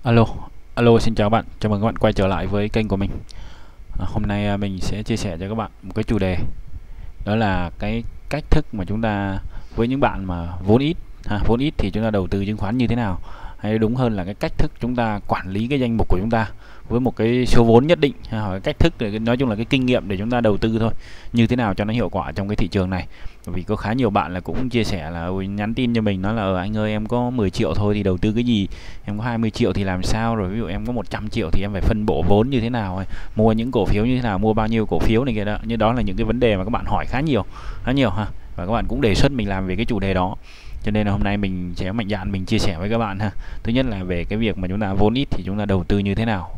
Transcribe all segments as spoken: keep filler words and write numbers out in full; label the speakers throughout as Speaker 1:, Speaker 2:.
Speaker 1: Alo, alo xin chào các bạn, chào mừng các bạn quay trở lại với kênh của mình. À, hôm nay à, mình sẽ chia sẻ cho các bạn một cái chủ đề, đó là cái cách thức mà chúng ta với những bạn mà vốn ít, ha, vốn ít thì chúng ta đầu tư chứng khoán như thế nào, hay đúng hơn là cái cách thức chúng ta quản lý cái danh mục của chúng ta với một cái số vốn nhất định, ha, hoặc cái cách thức để nói chung là cái kinh nghiệm để chúng ta đầu tư thôi, như thế nào cho nó hiệu quả trong cái thị trường này. Bởi vì có khá nhiều bạn là cũng chia sẻ là ôi, nhắn tin cho mình nói là ờ anh ơi em có mười triệu thôi thì đầu tư cái gì, em có hai mươi triệu thì làm sao, rồi ví dụ em có một trăm triệu thì em phải phân bổ vốn như thế nào, mua những cổ phiếu như thế nào, mua bao nhiêu cổ phiếu này kia đó. Như đó là những cái vấn đề mà các bạn hỏi khá nhiều, khá nhiều ha, và các bạn cũng đề xuất mình làm về cái chủ đề đó. Cho nên là hôm nay mình sẽ mạnh dạn mình chia sẻ với các bạn ha. Thứ nhất là về cái việc mà chúng ta vốn ít thì chúng ta đầu tư như thế nào,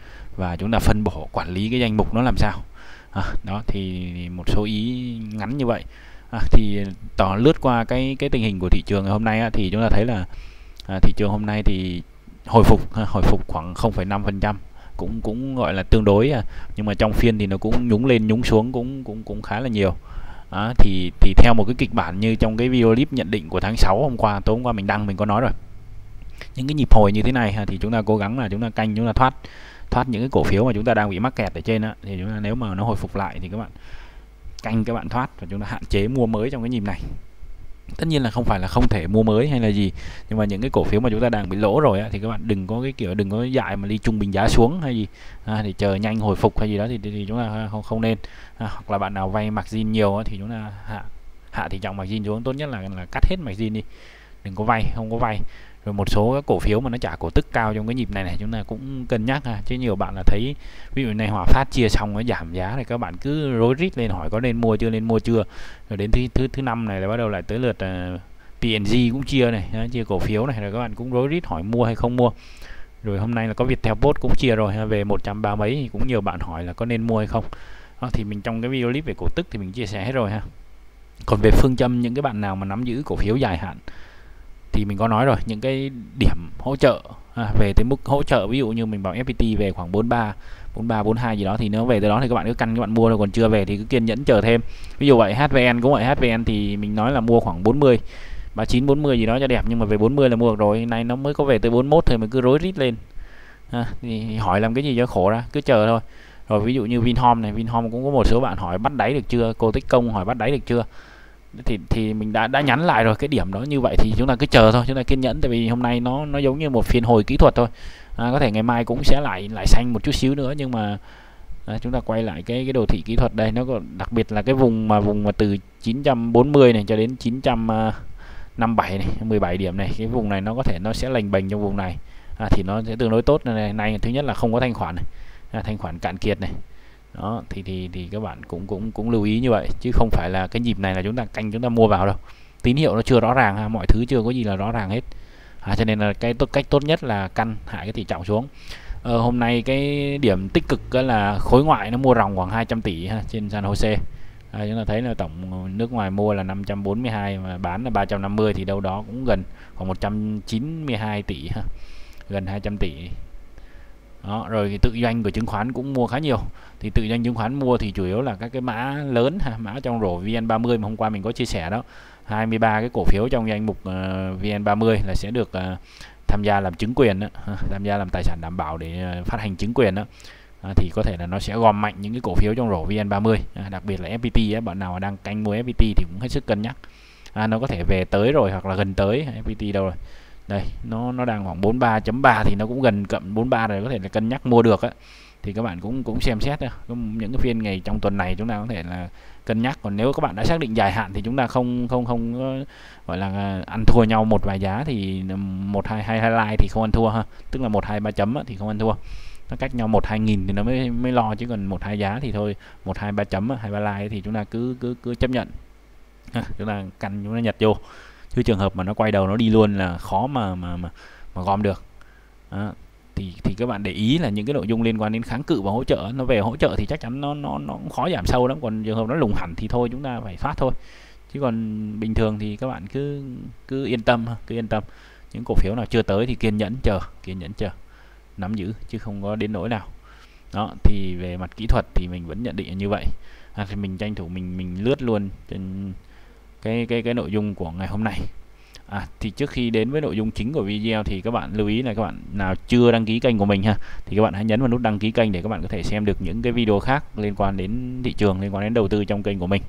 Speaker 1: và chúng ta phân bổ quản lý cái danh mục nó làm sao. À, đó thì một số ý ngắn như vậy. À, thì tỏ lướt qua cái cái tình hình của thị trường ngày hôm nay á, thì chúng ta thấy là à, thị trường hôm nay thì hồi phục hồi phục khoảng không phẩy năm phần trăm, cũng cũng gọi là tương đối à. Nhưng mà trong phiên thì nó cũng nhúng lên nhúng xuống cũng cũng cũng khá là nhiều. Đó, thì thì theo một cái kịch bản như trong cái video clip nhận định của tháng sáu hôm qua, tối hôm qua mình đăng, mình có nói rồi, những cái nhịp hồi như thế này thì chúng ta cố gắng là chúng ta canh, chúng ta thoát thoát những cái cổ phiếu mà chúng ta đang bị mắc kẹt ở trên đó. Thì chúng ta nếu mà nó hồi phục lại thì các bạn canh, các bạn thoát, và chúng ta hạn chế mua mới trong cái nhịp này. Tất nhiên là không phải là không thể mua mới hay là gì, nhưng mà những cái cổ phiếu mà chúng ta đang bị lỗ rồi á, thì các bạn đừng có cái kiểu đừng có dại mà đi trung bình giá xuống hay gì, à, thì chờ nhanh hồi phục hay gì đó thì, thì chúng ta không không nên. À, hoặc là bạn nào vay margin nhiều á, thì chúng ta hạ hạ tỷ trọng margin xuống, tốt nhất là là cắt hết margin đi, đừng có vay, không có vay. Rồi một số các cổ phiếu mà nó trả cổ tức cao trong cái nhịp này này chúng ta cũng cân nhắc ha. Chứ nhiều bạn là thấy ví dụ này Hòa Phát chia xong nó giảm giá thì các bạn cứ rối rít lên hỏi có nên mua chưa, nên mua chưa. Rồi đến thứ thứ thứ năm này là bắt đầu lại tới lượt uh, pê en giê cũng chia này, đó, chia cổ phiếu này, rồi các bạn cũng rối rít hỏi mua hay không mua. Rồi hôm nay là có Viettel Post cũng chia rồi, về một trăm ba mấy, thì cũng nhiều bạn hỏi là có nên mua hay không. Đó, thì mình trong cái video clip về cổ tức thì mình chia sẻ hết rồi ha. Còn về phương châm, những cái bạn nào mà nắm giữ cổ phiếu dài hạn thì mình có nói rồi, những cái điểm hỗ trợ à, về tới mức hỗ trợ, ví dụ như mình bảo ép pê tê về khoảng bốn ba bốn ba bốn hai gì đó, thì nó về tới đó thì các bạn cứ căn, các bạn mua rồi, còn chưa về thì cứ kiên nhẫn chờ thêm. Ví dụ vậy hát vê en cũng vậy, hát vê en thì mình nói là mua khoảng bốn mươi, ba chín bốn mươi gì đó cho đẹp, nhưng mà về bốn mươi là mua được rồi, nay nó mới có về tới bốn mốt thôi mà cứ rối rít lên. À, thì hỏi làm cái gì cho khổ ra, cứ chờ thôi. Rồi ví dụ như Vinhome này, Vinhome cũng có một số bạn hỏi bắt đáy được chưa, cô Tích Công hỏi bắt đáy được chưa, thì thì mình đã đã nhắn lại rồi, cái điểm đó như vậy thì chúng ta cứ chờ thôi, chúng ta kiên nhẫn, tại vì hôm nay nó nó giống như một phiên hồi kỹ thuật thôi. À, có thể ngày mai cũng sẽ lại lại xanh một chút xíu nữa, nhưng mà à, chúng ta quay lại cái cái đồ thị kỹ thuật đây, nó có đặc biệt là cái vùng mà vùng mà từ chín trăm bốn mươi này cho đến chín trăm năm mươi bảy này, mười bảy điểm này, cái vùng này nó có thể nó sẽ lành bềnh trong vùng này. À, thì nó sẽ tương đối tốt này, này thứ nhất là không có thanh khoản này, à, thanh khoản cạn kiệt này. Đó thì thì thì các bạn cũng cũng cũng lưu ý như vậy, chứ không phải là cái nhịp này là chúng ta canh, chúng ta mua vào đâu. Tín hiệu nó chưa rõ ràng ha, mọi thứ chưa có gì là rõ ràng hết. À, cho nên là cái tốt cách tốt nhất là căn, hạ cái tỷ trọng xuống. Ờ, hôm nay cái điểm tích cực là khối ngoại nó mua ròng khoảng hai trăm tỷ ha, trên sàn Hose. À, chúng ta thấy là tổng nước ngoài mua là năm trăm bốn mươi hai mà bán là ba trăm năm mươi, thì đâu đó cũng gần khoảng một trăm chín mươi hai tỷ ha, gần hai trăm tỷ. Đó, rồi tự doanh của chứng khoán cũng mua khá nhiều. Thì tự doanh chứng khoán mua thì chủ yếu là các cái mã lớn ha, mã trong rổ vê en ba mươi mà hôm qua mình có chia sẻ đó, hai mươi ba cái cổ phiếu trong danh mục uh, vê en ba mươi là sẽ được uh, tham gia làm chứng quyền đó, tham gia làm tài sản đảm bảo để uh, phát hành chứng quyền đó. À, thì có thể là nó sẽ gom mạnh những cái cổ phiếu trong rổ vê en ba mươi, à, đặc biệt là ép pê tê ấy, bạn nào đang canh mua ép pê tê thì cũng hết sức cân nhắc. À, nó có thể về tới rồi hoặc là gần tới. ép pê tê đâu rồi, đây nó nó đang khoảng bốn mươi ba chấm ba thì nó cũng gần cận bốn mươi ba rồi, có thể là cân nhắc mua được á. Thì các bạn cũng cũng xem xét những cái phiên ngày trong tuần này chúng ta có thể là cân nhắc. Còn nếu các bạn đã xác định dài hạn thì chúng ta không không không gọi là ăn thua nhau một vài giá, thì một hai hai hai like thì không ăn thua ha, tức là một hai ba chấm thì không ăn thua, nó cách nhau một hai nghìn thì nó mới mới lo, chứ còn một hai giá thì thôi, một hai ba chấm hai ba like thì chúng ta cứ cứ cứ chấp nhận. À, chúng ta căn, chúng ta nhặt vô, chứ trường hợp mà nó quay đầu nó đi luôn là khó mà mà mà, mà gom được. À, thì thì các bạn để ý là những cái nội dung liên quan đến kháng cự và hỗ trợ, nó về hỗ trợ thì chắc chắn nó nó nó cũng khó giảm sâu lắm, còn trường hợp nó lùng hẳn thì thôi chúng ta phải thoát thôi. Chứ còn bình thường thì các bạn cứ cứ yên tâm, cứ yên tâm. Những cổ phiếu nào chưa tới thì kiên nhẫn chờ, kiên nhẫn chờ, nắm giữ chứ không có đến nỗi nào. Đó thì về mặt kỹ thuật thì mình vẫn nhận định như vậy. À, thì mình tranh thủ mình mình lướt luôn trên cái cái cái nội dung của ngày hôm nay. À, thì trước khi đến với nội dung chính của video thì các bạn lưu ý là các bạn nào chưa đăng ký kênh của mình ha, thì các bạn hãy nhấn vào nút đăng ký kênh để các bạn có thể xem được những cái video khác liên quan đến thị trường, liên quan đến đầu tư trong kênh của mình.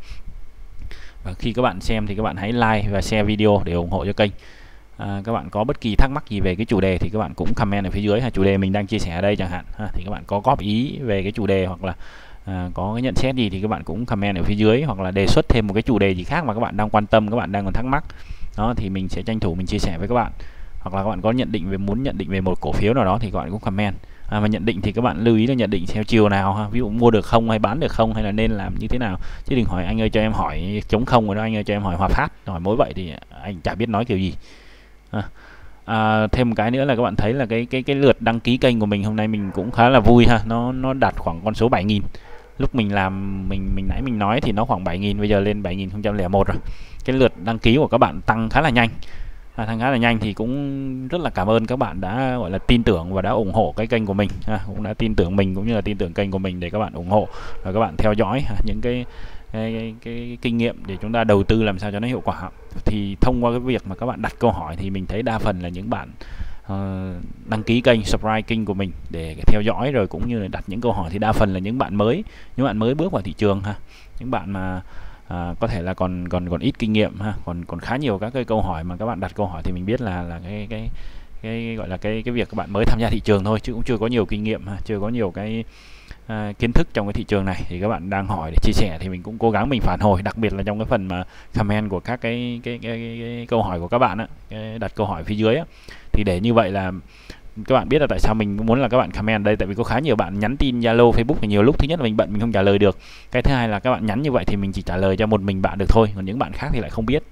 Speaker 1: Và khi các bạn xem thì các bạn hãy like và share video để ủng hộ cho kênh. À, các bạn có bất kỳ thắc mắc gì về cái chủ đề thì các bạn cũng comment ở phía dưới ha, chủ đề mình đang chia sẻ ở đây chẳng hạn ha, thì các bạn có góp ý về cái chủ đề hoặc là à, có cái nhận xét gì thì các bạn cũng comment ở phía dưới, hoặc là đề xuất thêm một cái chủ đề gì khác mà các bạn đang quan tâm, các bạn đang còn thắc mắc đó, thì mình sẽ tranh thủ mình chia sẻ với các bạn. Hoặc là các bạn có nhận định về muốn nhận định về một cổ phiếu nào đó thì các bạn cũng comment. À, và nhận định thì các bạn lưu ý là nhận định theo chiều nào ha, ví dụ mua được không hay bán được không hay là nên làm như thế nào, chứ đừng hỏi anh ơi cho em hỏi chống không rồi đó, anh ơi cho em hỏi Hòa Phát, hỏi mỗi vậy thì anh chả biết nói kiểu gì. À, à, thêm một cái nữa là các bạn thấy là cái cái cái lượt đăng ký kênh của mình hôm nay mình cũng khá là vui ha, nó nó đạt khoảng con số bảy nghìn. Lúc mình làm mình mình nãy mình nói thì nó khoảng bảy nghìn, bây giờ lên bảy nghìn không trăm lẻ một rồi. Cái lượt đăng ký của các bạn tăng khá là nhanh. À, tăng khá là nhanh thì cũng rất là cảm ơn các bạn đã gọi là tin tưởng và đã ủng hộ cái kênh của mình, à, cũng đã tin tưởng mình cũng như là tin tưởng kênh của mình để các bạn ủng hộ và các bạn theo dõi à, những cái cái, cái, cái kinh nghiệm để chúng ta đầu tư làm sao cho nó hiệu quả. Thì thông qua cái việc mà các bạn đặt câu hỏi thì mình thấy đa phần là những bạn uh, đăng ký kênh, subscribe kênh của mình để theo dõi rồi cũng như là đặt những câu hỏi thì đa phần là những bạn mới, những bạn mới bước vào thị trường ha, những bạn mà À, có thể là còn còn còn ít kinh nghiệm ha, còn còn khá nhiều các cái câu hỏi mà các bạn đặt câu hỏi thì mình biết là là cái cái cái gọi là cái cái việc các bạn mới tham gia thị trường thôi, chứ cũng chưa có nhiều kinh nghiệm ha, chưa có nhiều cái à, kiến thức trong cái thị trường này, thì các bạn đang hỏi để chia sẻ thì mình cũng cố gắng mình phản hồi, đặc biệt là trong cái phần mà comment của các cái cái, cái, cái, cái câu hỏi của các bạn á, cái đặt câu hỏi phía dưới á, thì để như vậy là các bạn biết là tại sao mình muốn là các bạn comment đây, tại vì có khá nhiều bạn nhắn tin Zalo, Facebook thì nhiều lúc thứ nhất là mình bận mình không trả lời được, cái thứ hai là các bạn nhắn như vậy thì mình chỉ trả lời cho một mình bạn được thôi, còn những bạn khác thì lại không biết.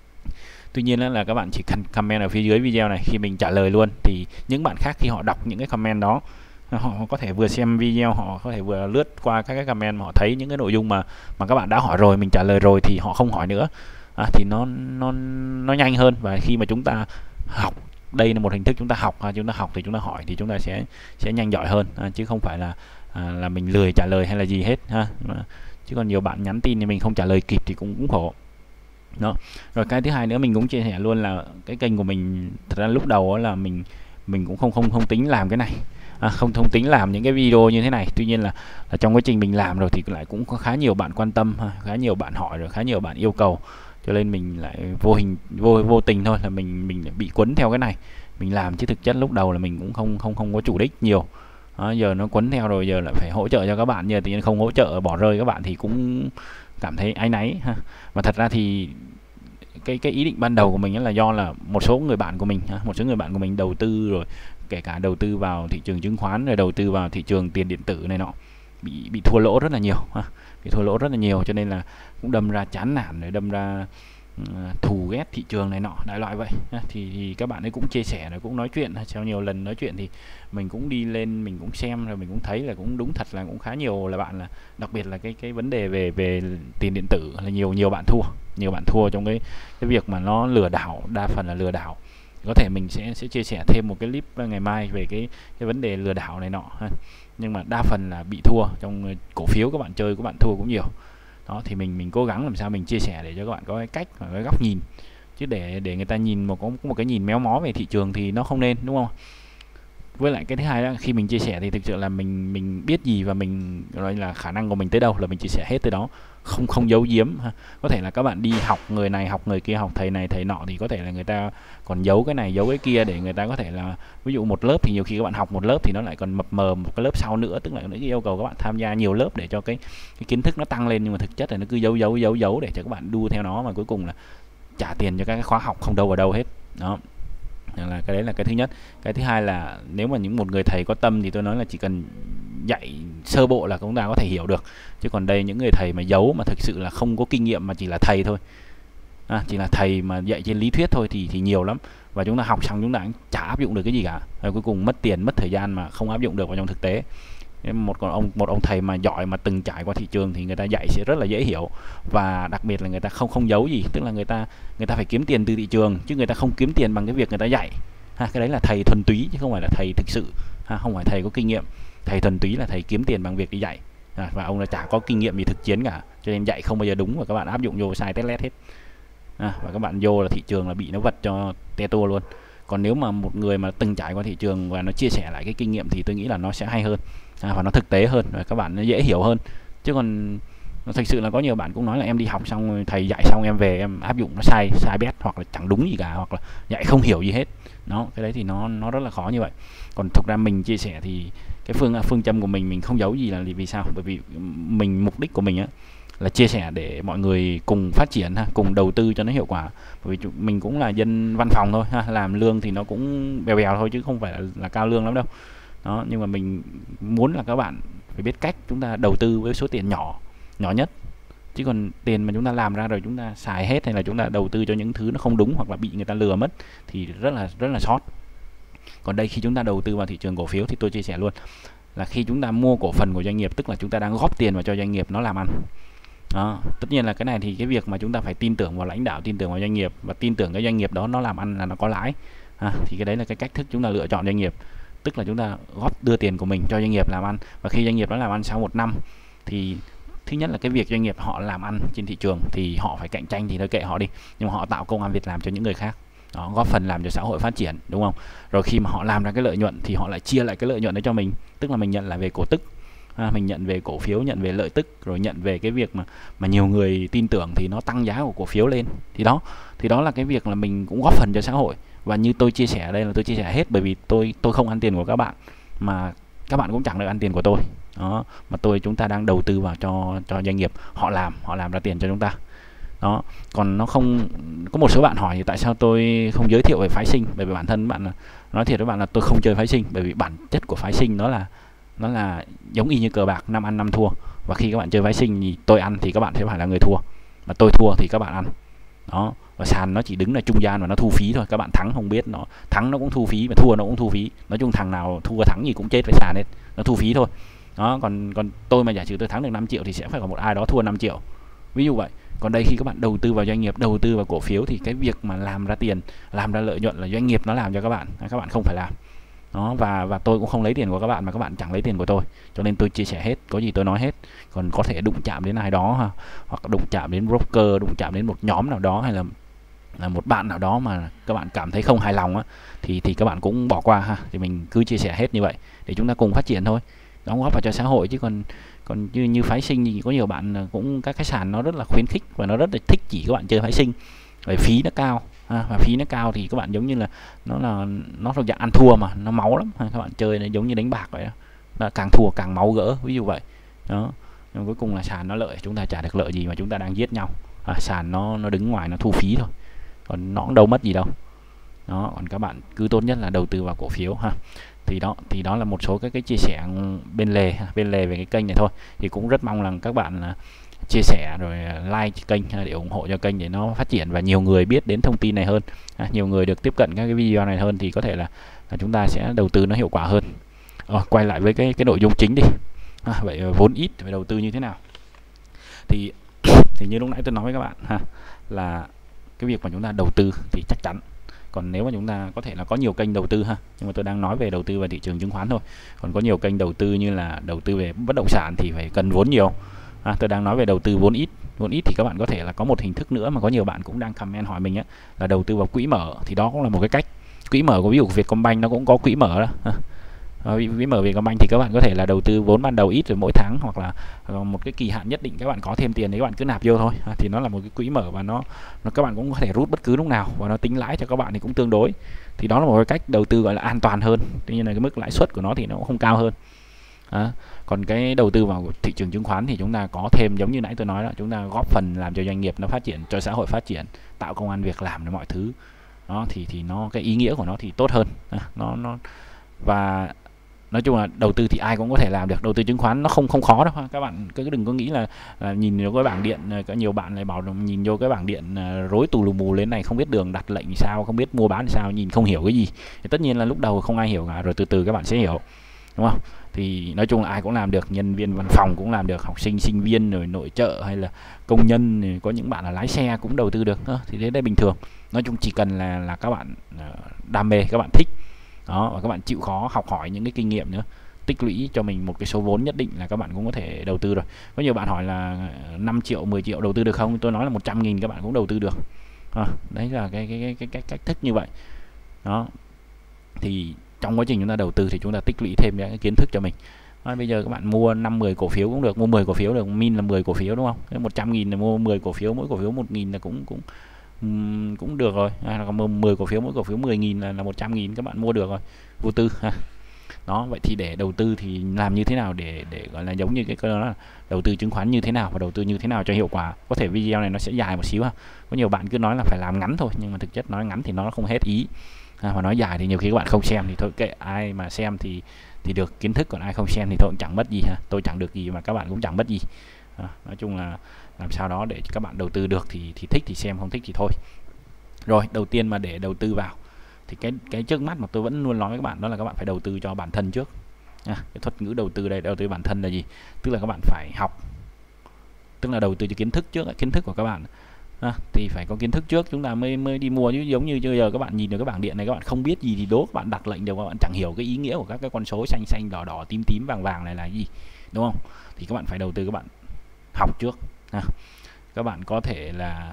Speaker 1: Tuy nhiên là các bạn chỉ cần comment ở phía dưới video này, khi mình trả lời luôn thì những bạn khác khi họ đọc những cái comment đó, họ có thể vừa xem video, họ có thể vừa lướt qua các cái comment mà họ thấy những cái nội dung mà mà các bạn đã hỏi rồi, mình trả lời rồi thì họ không hỏi nữa, à, thì nó nó nó nhanh hơn. Và khi mà chúng ta học, đây là một hình thức chúng ta học ha, chúng ta học thì chúng ta hỏi thì chúng ta sẽ sẽ nhanh giỏi hơn, à, chứ không phải là à, là mình lười trả lời hay là gì hết ha. Chứ còn nhiều bạn nhắn tin thì mình không trả lời kịp thì cũng cũng khổ đó. Rồi cái thứ hai nữa mình cũng chia sẻ luôn là cái kênh của mình thật ra lúc đầu là mình mình cũng không không không tính làm cái này, à, không không tính làm những cái video như thế này. Tuy nhiên là, là trong quá trình mình làm rồi thì lại cũng có khá nhiều bạn quan tâm ha, khá nhiều bạn hỏi rồi khá nhiều bạn yêu cầu, cho nên mình lại vô hình vô vô tình thôi là mình mình bị quấn theo cái này mình làm, chứ thực chất lúc đầu là mình cũng không không không có chủ đích nhiều. Đó, giờ nó quấn theo rồi giờ lại phải hỗ trợ cho các bạn, giờ tự nhiên không hỗ trợ bỏ rơi các bạn thì cũng cảm thấy áy náy ha. Mà thật ra thì cái cái ý định ban đầu của mình là do là một số người bạn của mình ha, một số người bạn của mình đầu tư rồi, kể cả đầu tư vào thị trường chứng khoán rồi đầu tư vào thị trường tiền điện tử này nọ, bị bị thua lỗ rất là nhiều ha, bị thua lỗ rất là nhiều, cho nên là cũng đâm ra chán nản, rồi đâm ra uh, thù ghét thị trường này nọ đại loại vậy ha. Thì, thì các bạn ấy cũng chia sẻ rồi cũng nói chuyện, sau nhiều lần nói chuyện thì mình cũng đi lên mình cũng xem rồi mình cũng thấy là cũng đúng thật là cũng khá nhiều là bạn là đặc biệt là cái cái vấn đề về về tiền điện tử là nhiều nhiều bạn thua, nhiều bạn thua trong cái cái việc mà nó lừa đảo, đa phần là lừa đảo. Có thể mình sẽ sẽ chia sẻ thêm một cái clip ngày mai về cái cái vấn đề lừa đảo này nọ ha. Nhưng mà đa phần là bị thua trong cổ phiếu, các bạn chơi các bạn thua cũng nhiều đó, thì mình mình cố gắng làm sao mình chia sẻ để cho các bạn có cái cách và cái góc nhìn, chứ để để người ta nhìn một có một cái nhìn méo mó về thị trường thì nó không nên, đúng không? Với lại cái thứ hai đó, khi mình chia sẻ thì thực sự là mình mình biết gì và mình nói là khả năng của mình tới đâu là mình chia sẻ hết tới đó, không không giấu giếm ha. Có thể là các bạn đi học người này học người kia, học thầy này thầy nọ thì có thể là người ta còn giấu cái này giấu cái kia để người ta có thể là ví dụ một lớp thì nhiều khi các bạn học một lớp thì nó lại còn mập mờ một cái lớp sau nữa, tức là nó yêu cầu các bạn tham gia nhiều lớp để cho cái, cái kiến thức nó tăng lên, nhưng mà thực chất là nó cứ giấu giấu giấu giấu để cho các bạn đu theo nó, mà cuối cùng là trả tiền cho các cái khóa học không đâu vào đâu hết đó. Là cái đấy là cái thứ nhất. Cái thứ hai là nếu mà những một người thầy có tâm thì tôi nói là chỉ cần dạy sơ bộ là chúng ta có thể hiểu được, chứ còn đây những người thầy mà giấu mà thực sự là không có kinh nghiệm mà chỉ là thầy thôi, à, chỉ là thầy mà dạy trên lý thuyết thôi thì thì nhiều lắm, và chúng ta học xong chúng ta cũng chả áp dụng được cái gì cả, rồi cuối cùng mất tiền mất thời gian mà không áp dụng được vào trong thực tế. Một con ông một ông thầy mà giỏi mà từng trải qua thị trường thì người ta dạy sẽ rất là dễ hiểu, và đặc biệt là người ta không không giấu gì, tức là người ta người ta phải kiếm tiền từ thị trường chứ người ta không kiếm tiền bằng cái việc người ta dạy ha. Cái đấy là thầy thuần túy chứ không phải là thầy thực sự ha, không phải thầy có kinh nghiệm. Thầy thuần túy là thầy kiếm tiền bằng việc đi dạy ha, và ông là chả có kinh nghiệm gì thực chiến cả, cho nên dạy không bao giờ đúng và các bạn áp dụng vô sai tét lét hết à, và các bạn vô là thị trường là bị nó vật cho te tua luôn. Còn nếu mà một người mà từng trải qua thị trường và nó chia sẻ lại cái kinh nghiệm thì tôi nghĩ là nó sẽ hay hơn, à, và nó thực tế hơn và các bạn nó dễ hiểu hơn. Chứ còn thực sự là có nhiều bạn cũng nói là em đi học xong thầy dạy xong em về em áp dụng nó sai sai bét, hoặc là chẳng đúng gì cả, hoặc là dạy không hiểu gì hết. Nó cái đấy thì nó nó rất là khó như vậy. Còn thực ra mình chia sẻ thì cái phương phương châm của mình mình không giấu gì là vì sao? Bởi vì mình, mục đích của mình á là chia sẻ để mọi người cùng phát triển ha, cùng đầu tư cho nó hiệu quả. Bởi vì mình cũng là dân văn phòng thôi ha, làm lương thì nó cũng bèo bèo thôi chứ không phải là, là cao lương lắm đâu. Đó, nhưng mà mình muốn là các bạn phải biết cách chúng ta đầu tư với số tiền nhỏ nhỏ nhất. Chứ còn tiền mà chúng ta làm ra rồi chúng ta xài hết, hay là chúng ta đầu tư cho những thứ nó không đúng hoặc là bị người ta lừa mất thì rất là rất là sót. Còn đây khi chúng ta đầu tư vào thị trường cổ phiếu thì tôi chia sẻ luôn là khi chúng ta mua cổ phần của doanh nghiệp, tức là chúng ta đang góp tiền vào cho doanh nghiệp nó làm ăn. Đó, tất nhiên là cái này thì cái việc mà chúng ta phải tin tưởng vào lãnh đạo, tin tưởng vào doanh nghiệp và tin tưởng cái doanh nghiệp đó nó làm ăn là nó có lãi, à, thì cái đấy là cái cách thức chúng ta lựa chọn doanh nghiệp. Tức là chúng ta góp đưa tiền của mình cho doanh nghiệp làm ăn, và khi doanh nghiệp nó làm ăn sau một năm thì thứ nhất là cái việc doanh nghiệp họ làm ăn trên thị trường thì họ phải cạnh tranh thì thôi kệ họ đi, nhưng mà họ tạo công ăn việc làm cho những người khác. Đó, góp phần làm cho xã hội phát triển, đúng không? Rồi khi mà họ làm ra cái lợi nhuận thì họ lại chia lại cái lợi nhuận đấy cho mình, tức là mình nhận lại về cổ tức, à, mình nhận về cổ phiếu, nhận về lợi tức, rồi nhận về cái việc mà mà nhiều người tin tưởng thì nó tăng giá của cổ phiếu lên. Thì đó, thì đó là cái việc là mình cũng góp phần cho xã hội. Và như tôi chia sẻ ở đây là tôi chia sẻ hết bởi vì tôi tôi không ăn tiền của các bạn, mà các bạn cũng chẳng được ăn tiền của tôi. Đó, mà tôi chúng ta đang đầu tư vào cho cho doanh nghiệp, họ làm họ làm ra tiền cho chúng ta. Đó, còn nó không có một số bạn hỏi thì tại sao tôi không giới thiệu về phái sinh, bởi vì bản thân bạn là, nói thiệt với bạn là tôi không chơi phái sinh, bởi vì bản chất của phái sinh nó là nó là giống y như cờ bạc, năm ăn năm thua, và khi các bạn chơi phái sinh thì tôi ăn thì các bạn sẽ phải là người thua, mà tôi thua thì các bạn ăn. Đó, và sàn nó chỉ đứng là trung gian và nó thu phí thôi, các bạn thắng không biết, nó thắng nó cũng thu phí mà thua nó cũng thu phí, nói chung thằng nào thua thắng gì cũng chết với sàn hết, nó thu phí thôi. Đó, còn còn tôi mà giả sử tôi thắng được năm triệu thì sẽ phải có một ai đó thua năm triệu, ví dụ vậy. Còn đây khi các bạn đầu tư vào doanh nghiệp, đầu tư vào cổ phiếu thì cái việc mà làm ra tiền, làm ra lợi nhuận là doanh nghiệp nó làm cho các bạn, các bạn không phải làm. Đó, và và tôi cũng không lấy tiền của các bạn mà các bạn chẳng lấy tiền của tôi, cho nên tôi chia sẻ hết, có gì tôi nói hết. Còn có thể đụng chạm đến ai đó ha, hoặc đụng chạm đến broker, đụng chạm đến một nhóm nào đó, hay là là một bạn nào đó mà các bạn cảm thấy không hài lòng á, thì thì các bạn cũng bỏ qua ha. Thì mình cứ chia sẻ hết như vậy để chúng ta cùng phát triển thôi, đóng góp vào cho xã hội. Chứ còn còn như như phái sinh thì có nhiều bạn cũng, các cái sàn nó rất là khuyến khích và nó rất là thích chỉ các bạn chơi phái sinh, bởi phí nó cao. À, và phí nó cao thì các bạn giống như là nó là nó thuộc dạng ăn thua mà nó máu lắm, các bạn chơi nó giống như đánh bạc vậy đó, là càng thua càng máu gỡ, ví dụ vậy. Đó, nhưng cuối cùng là sàn nó lợi, chúng ta chả được lợi gì mà chúng ta đang giết nhau. À, sàn nó nó đứng ngoài nó thu phí thôi, còn nó cũng đâu mất gì đâu. Đó, còn các bạn cứ tốt nhất là đầu tư vào cổ phiếu ha. Thì đó, thì đó là một số các cái chia sẻ bên lề bên lề về cái kênh này thôi. Thì cũng rất mong là các bạn là chia sẻ rồi like kênh để ủng hộ cho kênh để nó phát triển và nhiều người biết đến thông tin này hơn, à, nhiều người được tiếp cận các cái video này hơn, thì có thể là, là chúng ta sẽ đầu tư nó hiệu quả hơn. Rồi, quay lại với cái cái nội dung chính đi. À, vậy vốn ít phải đầu tư như thế nào? Thì thì như lúc nãy tôi nói với các bạn ha, là cái việc mà chúng ta đầu tư thì chắc chắn. Còn nếu mà chúng ta có thể là có nhiều kênh đầu tư ha, nhưng mà tôi đang nói về đầu tư vào thị trường chứng khoán thôi. Còn có nhiều kênh đầu tư như là đầu tư về bất động sản thì phải cần vốn nhiều. À, tôi đang nói về đầu tư vốn ít. Vốn ít thì các bạn có thể là có một hình thức nữa mà có nhiều bạn cũng đang comment hỏi mình á, là đầu tư vào quỹ mở. Thì đó cũng là một cái cách. Quỹ mở của ví dụ Vietcombank nó cũng có quỹ mở đó. À, quỹ mở Vietcombank thì các bạn có thể là đầu tư vốn ban đầu ít rồi mỗi tháng, hoặc là một cái kỳ hạn nhất định các bạn có thêm tiền thì các bạn cứ nạp vô thôi. À, thì nó là một cái quỹ mở và nó, nó các bạn cũng có thể rút bất cứ lúc nào, và nó tính lãi cho các bạn thì cũng tương đối. Thì đó là một cái cách đầu tư gọi là an toàn hơn. Tuy nhiên là cái mức lãi suất của nó thì nó cũng không cao hơn. À, còn cái đầu tư vào thị trường chứng khoán thì chúng ta có thêm, giống như nãy tôi nói đó, chúng ta góp phần làm cho doanh nghiệp nó phát triển, cho xã hội phát triển, tạo công ăn việc làm, mọi thứ. Đó thì thì nó, cái ý nghĩa của nó thì tốt hơn. À, nó nó và nói chung là đầu tư thì ai cũng có thể làm được. Đầu tư chứng khoán nó không không khó đâu các bạn, cứ đừng có nghĩ là, là nhìn vô cái bảng điện, có nhiều bạn lại bảo nhìn vô cái bảng điện rối tù lù mù lên này, không biết đường đặt lệnh sao, không biết mua bán sao, nhìn không hiểu cái gì. Thì tất nhiên là lúc đầu không ai hiểu cả, rồi từ từ các bạn sẽ hiểu, đúng không? Thì nói chung là ai cũng làm được, nhân viên văn phòng cũng làm được, học sinh sinh viên rồi nội trợ hay là công nhân, thì có những bạn là lái xe cũng đầu tư được. Thì thế đây bình thường. Nói chung chỉ cần là là các bạn đam mê, các bạn thích đó, và các bạn chịu khó học hỏi những cái kinh nghiệm nữa, tích lũy cho mình một cái số vốn nhất định là các bạn cũng có thể đầu tư rồi. Có nhiều bạn hỏi là năm triệu, mười triệu đầu tư được không? Tôi nói là một trăm nghìn các bạn cũng đầu tư được. à, đấy là cái cái, cái cái cái cách thức như vậy đó. Thì trong quá trình chúng ta đầu tư thì chúng ta tích lũy thêm những cái kiến thức cho mình. À, bây giờ các bạn mua năm mười cổ phiếu cũng được, mua mười cổ phiếu được, min là mười cổ phiếu đúng không, một trăm nghìn là mua mười cổ phiếu, mỗi cổ phiếu một nghìn là cũng cũng um, cũng được rồi. À, còn mười cổ phiếu, mỗi cổ phiếu mười nghìn là, là một trăm nghìn, các bạn mua được rồi, vô tư ha. Đó, vậy thì để đầu tư thì làm như thế nào để để gọi là giống như cái câu đó là đầu tư chứng khoán như thế nào và đầu tư như thế nào cho hiệu quả. Có thể video này nó sẽ dài một xíu ha, có nhiều bạn cứ nói là phải làm ngắn thôi, nhưng mà thực chất nói ngắn thì nó không hết ý, à, mà nói dài thì nhiều khi các bạn không xem thì thôi kệ, ai mà xem thì thì được kiến thức, còn ai không xem thì thôi cũng chẳng mất gì ha, tôi chẳng được gì mà các bạn cũng chẳng mất gì. À, nói chung là làm sao đó để các bạn đầu tư được thì thì thích thì xem, không thích thì thôi. Rồi, đầu tiên mà để đầu tư vào thì cái cái trước mắt mà tôi vẫn luôn nói với các bạn đó là các bạn phải đầu tư cho bản thân trước. À, cái thuật ngữ đầu tư đây, đầu tư bản thân là gì? Tức là các bạn phải học, tức là đầu tư cho kiến thức trước, kiến thức của các bạn. À, thì phải có kiến thức trước chúng ta mới mới đi mua, chứ giống như bây giờ các bạn nhìn được cái bảng điện này các bạn không biết gì thì đố các bạn đặt lệnh đều các bạn chẳng hiểu cái ý nghĩa của các cái con số xanh xanh đỏ đỏ tím tím vàng vàng này là gì, đúng không? Thì các bạn phải đầu tư các bạn học trước. À, các bạn có thể là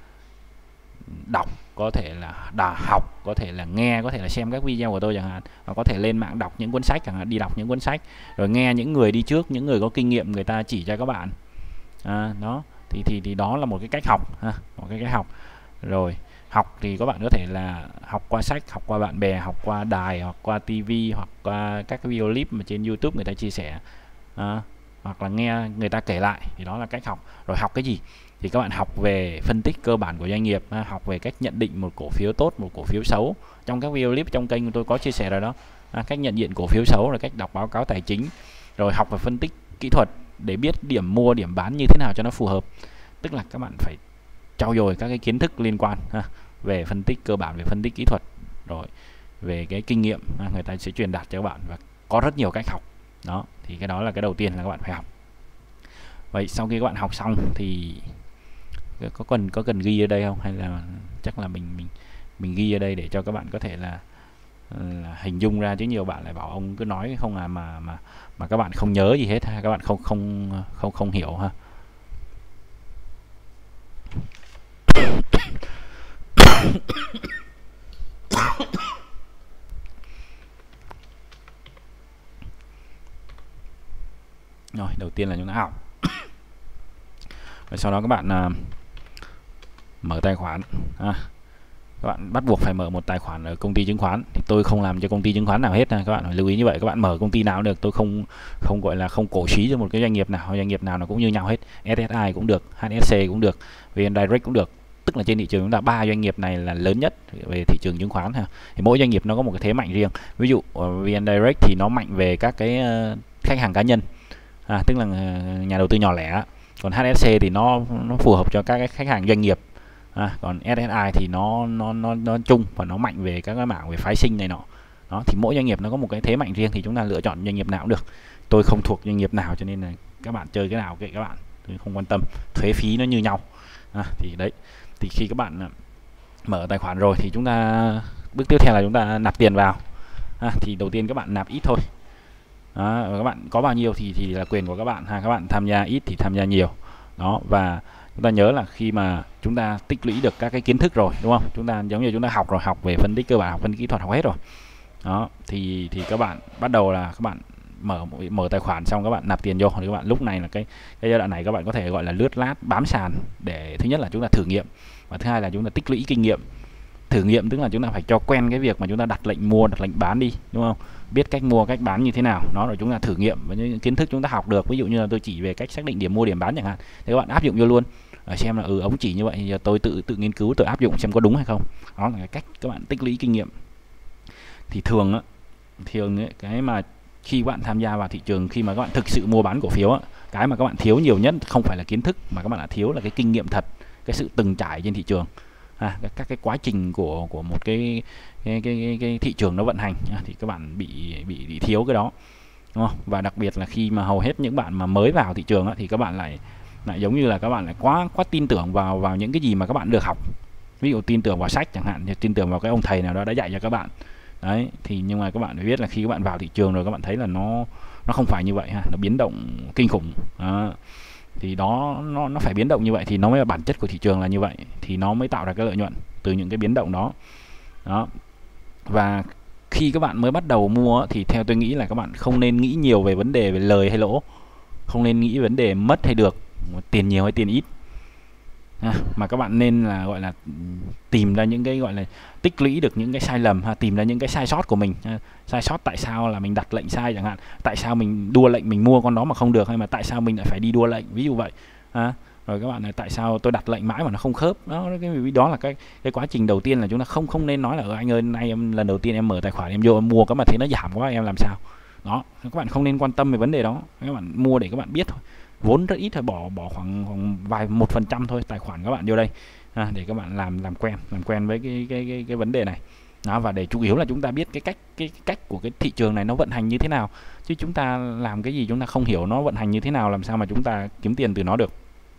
Speaker 1: đọc, có thể là đà học, có thể là nghe, có thể là xem các video của tôi chẳng hạn, hoặc có thể lên mạng đọc những cuốn sách chẳng hạn, đi đọc những cuốn sách rồi nghe những người đi trước, những người có kinh nghiệm người ta chỉ cho các bạn. À, đó thì, thì thì đó là một cái cách học ha, một cái cách học. Rồi học thì các bạn có thể là học qua sách, học qua bạn bè, học qua đài, hoặc qua tivi, hoặc qua các cái video clip mà trên YouTube người ta chia sẻ, à, hoặc là nghe người ta kể lại, thì đó là cách học. Rồi học cái gì thì các bạn học về phân tích cơ bản của doanh nghiệp, ha, học về cách nhận định một cổ phiếu tốt, một cổ phiếu xấu. Trong các video clip trong kênh của tôi có chia sẻ rồi đó, à, cách nhận diện cổ phiếu xấu, rồi cách đọc báo cáo tài chính, rồi học về phân tích kỹ thuật để biết điểm mua điểm bán như thế nào cho nó phù hợp. Tức là các bạn phải trau dồi các cái kiến thức liên quan, ha, về phân tích cơ bản, về phân tích kỹ thuật, rồi về cái kinh nghiệm, ha, người ta sẽ truyền đạt cho các bạn, và có rất nhiều cách học. Đó thì cái đó là cái đầu tiên là các bạn phải học. Vậy sau khi các bạn học xong thì có cần có cần ghi ở đây không, hay là chắc là mình mình mình ghi ở đây để cho các bạn có thể là, là hình dung ra, chứ nhiều bạn lại bảo ông cứ nói không à mà mà mà các bạn không nhớ gì hết ha, các bạn không không không không hiểu ha. Rồi, đầu tiên là chúng ta học. Và sau đó các bạn à, mở tài khoản. À, các bạn bắt buộc phải mở một tài khoản ở công ty chứng khoán. Thì tôi không làm cho công ty chứng khoán nào hết, ha. Các bạn phải lưu ý như vậy. Các bạn mở công ty nào cũng được, tôi không không gọi là không cổ suý cho một cái doanh nghiệp nào, doanh nghiệp nào nó cũng như nhau hết. ét ét i cũng được, hát ét xê cũng được, vê en Direct cũng được. Tức là trên thị trường chúng ta ba doanh nghiệp này là lớn nhất về thị trường chứng khoán ha. Thì mỗi doanh nghiệp nó có một cái thế mạnh riêng. Ví dụ vê en Direct thì nó mạnh về các cái uh, khách hàng cá nhân, à, tức là nhà đầu tư nhỏ lẻ. Còn hát ét xê thì nó nó phù hợp cho các cái khách hàng doanh nghiệp. À, còn ét ét i thì nó nó nó nó chung và nó mạnh về các cái mảng về phái sinh này nọ. Đó thì mỗi doanh nghiệp nó có một cái thế mạnh riêng, thì chúng ta lựa chọn doanh nghiệp nào cũng được. Tôi không thuộc doanh nghiệp nào cho nên là các bạn chơi cái nào kệ các bạn, tôi không quan tâm, thuế phí nó như nhau. À, thì đấy, thì khi các bạn mở tài khoản rồi thì chúng ta bước tiếp theo là chúng ta nạp tiền vào. À, thì đầu tiên các bạn nạp ít thôi. Đó, các bạn có bao nhiêu thì thì là quyền của các bạn ha, các bạn tham gia ít thì tham gia nhiều. Đó, và chúng ta nhớ là khi mà chúng ta tích lũy được các cái kiến thức rồi, đúng không? Chúng ta giống như chúng ta học rồi, học về phân tích cơ bản, học phân tích kỹ thuật, học hết rồi. Đó, thì thì các bạn bắt đầu là các bạn mở mở tài khoản xong các bạn nạp tiền vô, thì các bạn lúc này là cái cái giai đoạn này các bạn có thể gọi là lướt lát bám sàn, để thứ nhất là chúng ta thử nghiệm, và thứ hai là chúng ta tích lũy kinh nghiệm. Thử nghiệm tức là chúng ta phải cho quen cái việc mà chúng ta đặt lệnh mua, đặt lệnh bán đi, đúng không? Biết cách mua, cách bán như thế nào, nó rồi chúng ta thử nghiệm với những kiến thức chúng ta học được. Ví dụ như là tôi chỉ về cách xác định điểm mua, điểm bán chẳng hạn, thì các bạn áp dụng vô luôn, ở xem là ừ ông chỉ như vậy thì tôi tự tự nghiên cứu, tôi áp dụng xem có đúng hay không. Đó là cái cách các bạn tích lũy kinh nghiệm. Thì thường á, thường ấy, cái mà khi các bạn tham gia vào thị trường, khi mà các bạn thực sự mua bán cổ phiếu á, cái mà các bạn thiếu nhiều nhất không phải là kiến thức, mà các bạn đã thiếu là cái kinh nghiệm thật, cái sự từng trải trên thị trường. À, các, các cái quá trình của của một cái cái, cái, cái, cái thị trường nó vận hành, à, thì các bạn bị, bị bị thiếu cái đó, đúng không? Và đặc biệt là khi mà hầu hết những bạn mà mới vào thị trường á, thì các bạn lại lại giống như là các bạn lại quá quá tin tưởng vào vào những cái gì mà các bạn được học. Ví dụ tin tưởng vào sách chẳng hạn, thì tin tưởng vào cái ông thầy nào đó đã dạy cho các bạn. Đấy, thì nhưng mà các bạn phải biết là khi các bạn vào thị trường rồi các bạn thấy là nó nó không phải như vậy ha, nó biến động kinh khủng. Đó. Thì đó nó nó phải biến động như vậy thì nó mới là bản chất của thị trường là như vậy, thì nó mới tạo ra cái lợi nhuận từ những cái biến động đó. Đó. Và khi các bạn mới bắt đầu mua thì theo tôi nghĩ là các bạn không nên nghĩ nhiều về vấn đề về lời hay lỗ, không nên nghĩ vấn đề mất hay được, tiền nhiều hay tiền ít. À, mà các bạn nên là gọi là tìm ra những cái gọi là tích lũy được những cái sai lầm ha, tìm ra những cái sai sót của mình. À, sai sót tại sao là mình đặt lệnh sai chẳng hạn, tại sao mình đua lệnh mình mua con đó mà không được, hay mà tại sao mình lại phải đi đua lệnh, ví dụ vậy. À, rồi các bạn này tại sao tôi đặt lệnh mãi mà nó không khớp đó, cái đó là cái cái quá trình đầu tiên là chúng ta không không nên nói là anh ơi nay em lần đầu tiên em mở tài khoản em vô em mua, các bạn thấy nó giảm quá em làm sao đó, các bạn không nên quan tâm về vấn đề đó, các bạn mua để các bạn biết thôi, vốn rất ít thôi, bỏ bỏ khoảng, khoảng vài một phần trăm thôi tài khoản các bạn vô đây à, để các bạn làm làm quen làm quen với cái cái cái, cái vấn đề này đó, và để chủ yếu là chúng ta biết cái cách cái, cái cách của cái thị trường này nó vận hành như thế nào, chứ chúng ta làm cái gì chúng ta không hiểu nó vận hành như thế nào, làm sao mà chúng ta kiếm tiền từ nó được.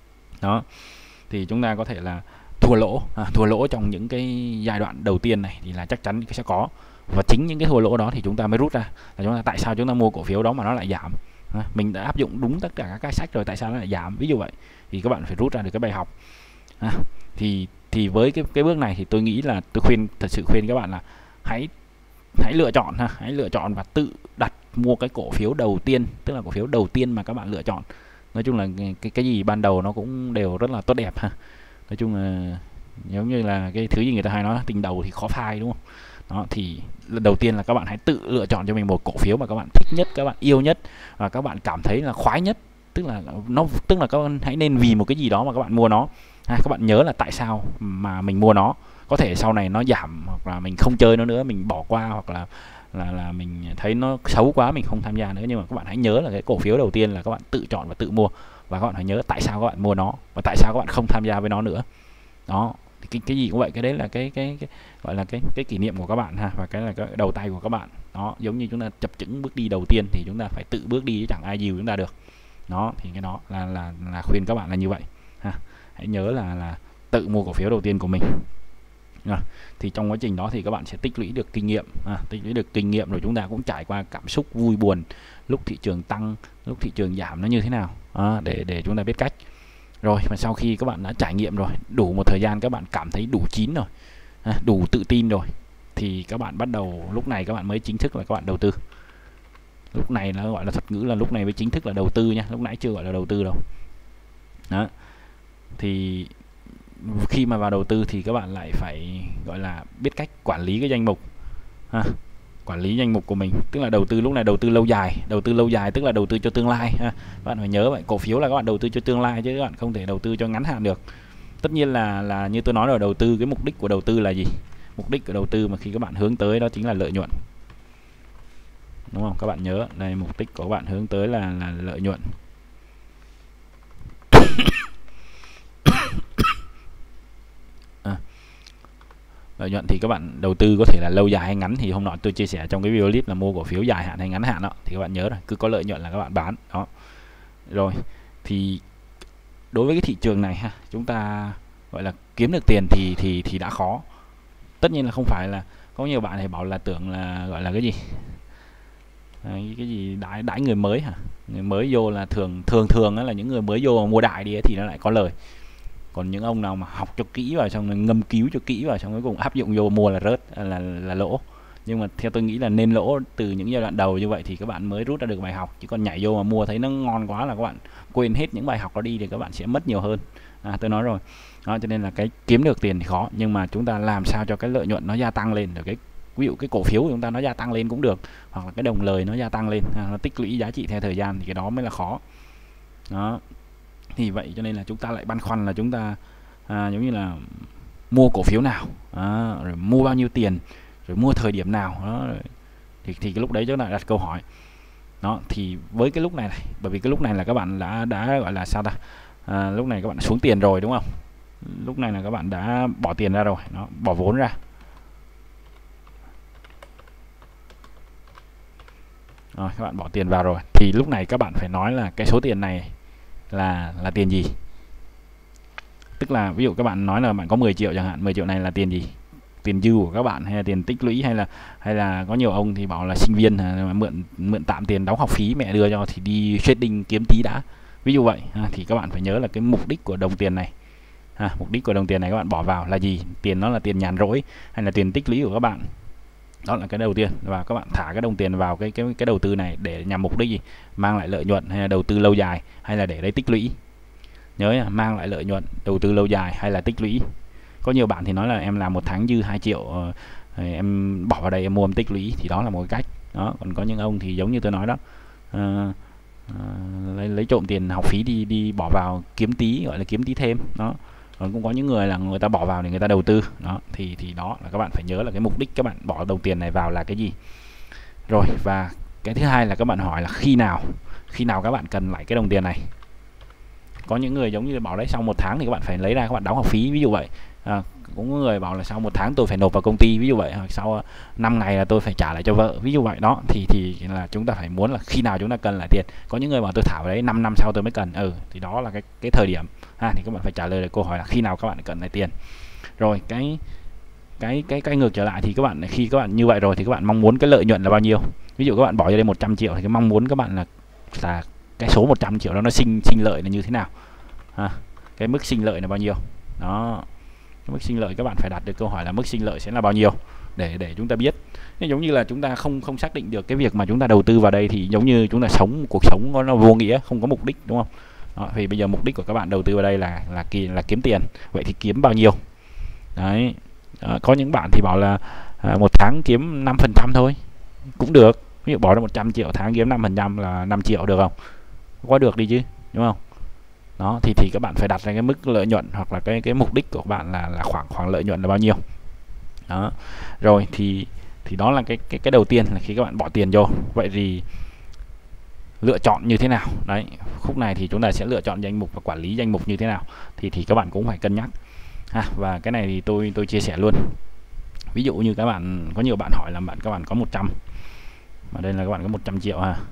Speaker 1: Đó thì chúng ta có thể là thua lỗ à, thua lỗ trong những cái giai đoạn đầu tiên này thì là chắc chắn sẽ có, và chính những cái thua lỗ đó thì chúng ta mới rút ra là chúng ta tại sao chúng ta mua cổ phiếu đó mà nó lại giảm. À, mình đã áp dụng đúng tất cả các cái sách rồi, tại sao nó lại giảm, ví dụ vậy thì các bạn phải rút ra được cái bài học. À, thì thì với cái cái bước này thì tôi nghĩ là tôi khuyên thật sự khuyên các bạn là hãy hãy lựa chọn ha, hãy lựa chọn và tự đặt mua cái cổ phiếu đầu tiên, tức là cổ phiếu đầu tiên mà các bạn lựa chọn. Nói chung là cái cái gì ban đầu nó cũng đều rất là tốt đẹp ha. Nói chung là giống như là cái thứ gì người ta hay nói tình đầu thì khó phai, đúng không? Đó thì đầu tiên là các bạn hãy tự lựa chọn cho mình một cổ phiếu mà các bạn thích nhất, các bạn yêu nhất và các bạn cảm thấy là khoái nhất, tức là nó tức là các bạn hãy nên vì một cái gì đó mà các bạn mua nó. À, các bạn nhớ là tại sao mà mình mua nó, có thể sau này nó giảm hoặc là mình không chơi nó nữa, mình bỏ qua, hoặc là là là mình thấy nó xấu quá mình không tham gia nữa, nhưng mà các bạn hãy nhớ là cái cổ phiếu đầu tiên là các bạn tự chọn và tự mua, và các bạn phải nhớ tại sao các bạn mua nó và tại sao các bạn không tham gia với nó nữa. Đó thì cái cái gì cũng vậy, cái đấy là cái cái, cái gọi là cái cái kỷ niệm của các bạn ha, và cái là cái đầu tay của các bạn. Đó giống như chúng ta chập chững bước đi đầu tiên thì chúng ta phải tự bước đi chứ chẳng ai dìu chúng ta được. Đó thì cái đó là là là khuyên các bạn là như vậy ha. Hãy nhớ là là tự mua cổ phiếu đầu tiên của mình. À, thì trong quá trình đó thì các bạn sẽ tích lũy được kinh nghiệm, à, tích lũy được kinh nghiệm rồi chúng ta cũng trải qua cảm xúc vui buồn lúc thị trường tăng, lúc thị trường giảm nó như thế nào, à, để để chúng ta biết cách. Rồi và sau khi các bạn đã trải nghiệm rồi, đủ một thời gian các bạn cảm thấy đủ chín rồi, à, đủ tự tin rồi, thì các bạn bắt đầu, lúc này các bạn mới chính thức là các bạn đầu tư. Lúc này nó gọi là thuật ngữ là lúc này mới chính thức là đầu tư nha, lúc nãy chưa gọi là đầu tư đâu. Đó thì khi mà vào đầu tư thì các bạn lại phải gọi là biết cách quản lý cái danh mục, ha, quản lý danh mục của mình, tức là đầu tư lúc này đầu tư lâu dài, đầu tư lâu dài tức là đầu tư cho tương lai ha. Bạn phải nhớ vậy, cổ phiếu là các bạn đầu tư cho tương lai chứ các bạn không thể đầu tư cho ngắn hạn được. Tất nhiên là là như tôi nói rồi, đầu tư cái mục đích của đầu tư là gì? Mục đích của đầu tư mà khi các bạn hướng tới đó chính là lợi nhuận, đúng không? Các bạn nhớ này, mục đích của các bạn hướng tới là là lợi nhuận. À, lợi nhuận thì các bạn đầu tư có thể là lâu dài hay ngắn, thì hôm nọ tôi chia sẻ trong cái video clip là mua cổ phiếu dài hạn hay ngắn hạn đó, thì các bạn nhớ rồi, cứ có lợi nhuận là các bạn bán đó. Rồi thì đối với cái thị trường này ha, chúng ta gọi là kiếm được tiền thì thì thì đã khó. Tất nhiên là không phải là có nhiều bạn này bảo là tưởng là gọi là cái gì Đấy, cái gì đãi đãi người mới hả, người mới vô là thường thường thường là những người mới vô mua đại đi thì nó lại có lời, còn những ông nào mà học cho kỹ vào xong rồi ngâm cứu cho kỹ vào xong cuối cùng áp dụng vô mua là rớt, là là lỗ. Nhưng mà theo tôi nghĩ là nên lỗ từ những giai đoạn đầu như vậy thì các bạn mới rút ra được bài học, chứ còn nhảy vô mà mua thấy nó ngon quá là các bạn quên hết những bài học đó đi thì các bạn sẽ mất nhiều hơn. À, tôi nói rồi đó, cho nên là cái kiếm được tiền thì khó, nhưng mà chúng ta làm sao cho cái lợi nhuận nó gia tăng lên, được cái ví dụ cái cổ phiếu của chúng ta nó gia tăng lên cũng được, hoặc là cái đồng lời nó gia tăng lên, à, nó tích lũy giá trị theo thời gian thì cái đó mới là khó. Đó thì vậy cho nên là chúng ta lại băn khoăn là chúng ta à, giống như là mua cổ phiếu nào, à, rồi mua bao nhiêu tiền, rồi mua thời điểm nào đó, thì thì cái lúc đấy chúng ta đặt câu hỏi. Đó thì với cái lúc này, này bởi vì cái lúc này là các bạn đã đã gọi là sao ta, à, lúc này các bạn xuống tiền rồi đúng không, lúc này là các bạn đã bỏ tiền ra rồi, nó bỏ vốn ra. Rồi, các bạn bỏ tiền vào rồi thì lúc này các bạn phải nói là cái số tiền này là là tiền gì. Tức là ví dụ các bạn nói là bạn có mười triệu chẳng hạn, mười triệu này là tiền gì, tiền dư của các bạn hay là tiền tích lũy, hay là hay là có nhiều ông thì bảo là sinh viên mà mượn mượn tạm tiền đóng học phí mẹ đưa cho thì đi trading kiếm tí đã. ví dụ vậy ha, thì các bạn phải nhớ là cái mục đích của đồng tiền này ha, mục đích của đồng tiền này các bạn bỏ vào là gì, tiền nó là tiền nhàn rỗi hay là tiền tích lũy của các bạn. Đó là cái đầu tiên, và các bạn thả cái đồng tiền vào cái cái cái đầu tư này để nhằm mục đích gì, mang lại lợi nhuận hay là đầu tư lâu dài hay là để đấy tích lũy. Nhớ nha, mang lại lợi nhuận, đầu tư lâu dài hay là tích lũy. Có nhiều bạn thì nói là em làm một tháng dư hai triệu, em bỏ vào đây em mua em tích lũy, thì đó là một cái cách đó. Còn có những ông thì giống như tôi nói đó, à, à, lấy, lấy trộm tiền học phí đi đi bỏ vào kiếm tí, gọi là kiếm tí thêm đó. Còn cũng có những người là người ta bỏ vào để người ta đầu tư đó, thì thì đó là các bạn phải nhớ là cái mục đích các bạn bỏ đồng tiền này vào là cái gì. Rồi, và cái thứ hai là các bạn hỏi là khi nào khi nào các bạn cần lại cái đồng tiền này. Có những người giống như bảo đấy sau một tháng thì các bạn phải lấy ra các bạn đóng học phí, ví dụ vậy. À, cũng có người bảo là sau một tháng tôi phải nộp vào công ty, ví dụ vậy, hoặc sau năm ngày là tôi phải trả lại cho vợ, ví dụ vậy đó. Thì thì là chúng ta phải muốn là khi nào chúng ta cần lại tiền. Có những người bảo tôi thả vào đấy năm năm sau tôi mới cần, ừ thì đó là cái cái thời điểm ha, thì các bạn phải trả lời được câu hỏi là khi nào các bạn cần lại tiền. Rồi cái cái cái cái ngược trở lại thì các bạn khi các bạn như vậy rồi thì các bạn mong muốn cái lợi nhuận là bao nhiêu. Ví dụ các bạn bỏ ra đây một trăm triệu thì cái mong muốn các bạn là là cái số một trăm triệu đó nó sinh sinh lợi là như thế nào ha, cái mức sinh lợi là bao nhiêu đó. Cái mức sinh lợi các bạn phải đặt được câu hỏi là mức sinh lợi sẽ là bao nhiêu để để chúng ta biết. Nên giống như là chúng ta không không xác định được cái việc mà chúng ta đầu tư vào đây thì giống như chúng ta sống cuộc sống nó vô nghĩa, không có mục đích, đúng không? Đó, thì bây giờ mục đích của các bạn đầu tư vào đây là là kỳ là kiếm tiền, vậy thì kiếm bao nhiêu đấy. À, có những bạn thì bảo là à, một tháng kiếm năm phần trăm thôi cũng được, ví dụ bỏ ra một trăm triệu tháng kiếm năm phần trăm là năm triệu được không? Quá được đi chứ, đúng không? Đó thì thì các bạn phải đặt ra cái mức lợi nhuận hoặc là cái cái mục đích của các bạn là là khoảng khoảng lợi nhuận là bao nhiêu đó. Rồi thì thì đó là cái cái cái đầu tiên là khi các bạn bỏ tiền vô. Vậy thì lựa chọn như thế nào đấy, khúc này thì chúng ta sẽ lựa chọn danh mục và quản lý danh mục như thế nào thì thì các bạn cũng phải cân nhắc ha. Và cái này thì tôi tôi chia sẻ luôn. Ví dụ như các bạn có nhiều bạn hỏi là bạn các bạn có một trăm, mà đây là các bạn có một trăm triệu ha,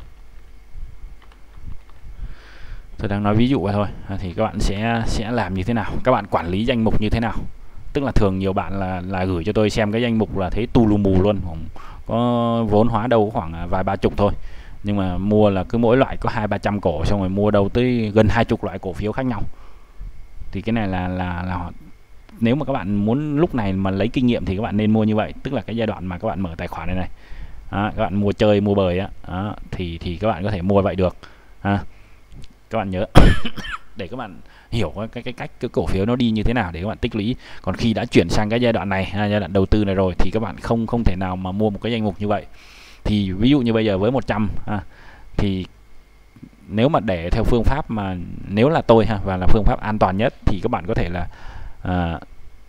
Speaker 1: tôi đang nói ví dụ vậy thôi, thì các bạn sẽ sẽ làm như thế nào, các bạn quản lý danh mục như thế nào. Tức là thường nhiều bạn là là gửi cho tôi xem cái danh mục là thấy tu lù mù luôn, có vốn hóa đâu khoảng vài ba chục thôi, nhưng mà mua là cứ mỗi loại có hai ba trăm cổ, xong rồi mua đầu tới gần hai chục loại cổ phiếu khác nhau. Thì cái này là là là nếu mà các bạn muốn lúc này mà lấy kinh nghiệm thì các bạn nên mua như vậy. Tức là cái giai đoạn mà các bạn mở tài khoản này này đó, các bạn mua chơi mua bời á đó, thì thì các bạn có thể mua vậy được à. Các bạn nhớ để các bạn hiểu cái cái cách cái cổ phiếu nó đi như thế nào để các bạn tích lũy. Còn khi đã chuyển sang cái giai đoạn này, giai đoạn đầu tư này rồi thì các bạn không không thể nào mà mua một cái danh mục như vậy. Thì ví dụ như bây giờ với một trăm à, thì nếu mà để theo phương pháp mà nếu là tôi ha, và là phương pháp an toàn nhất thì các bạn có thể là à,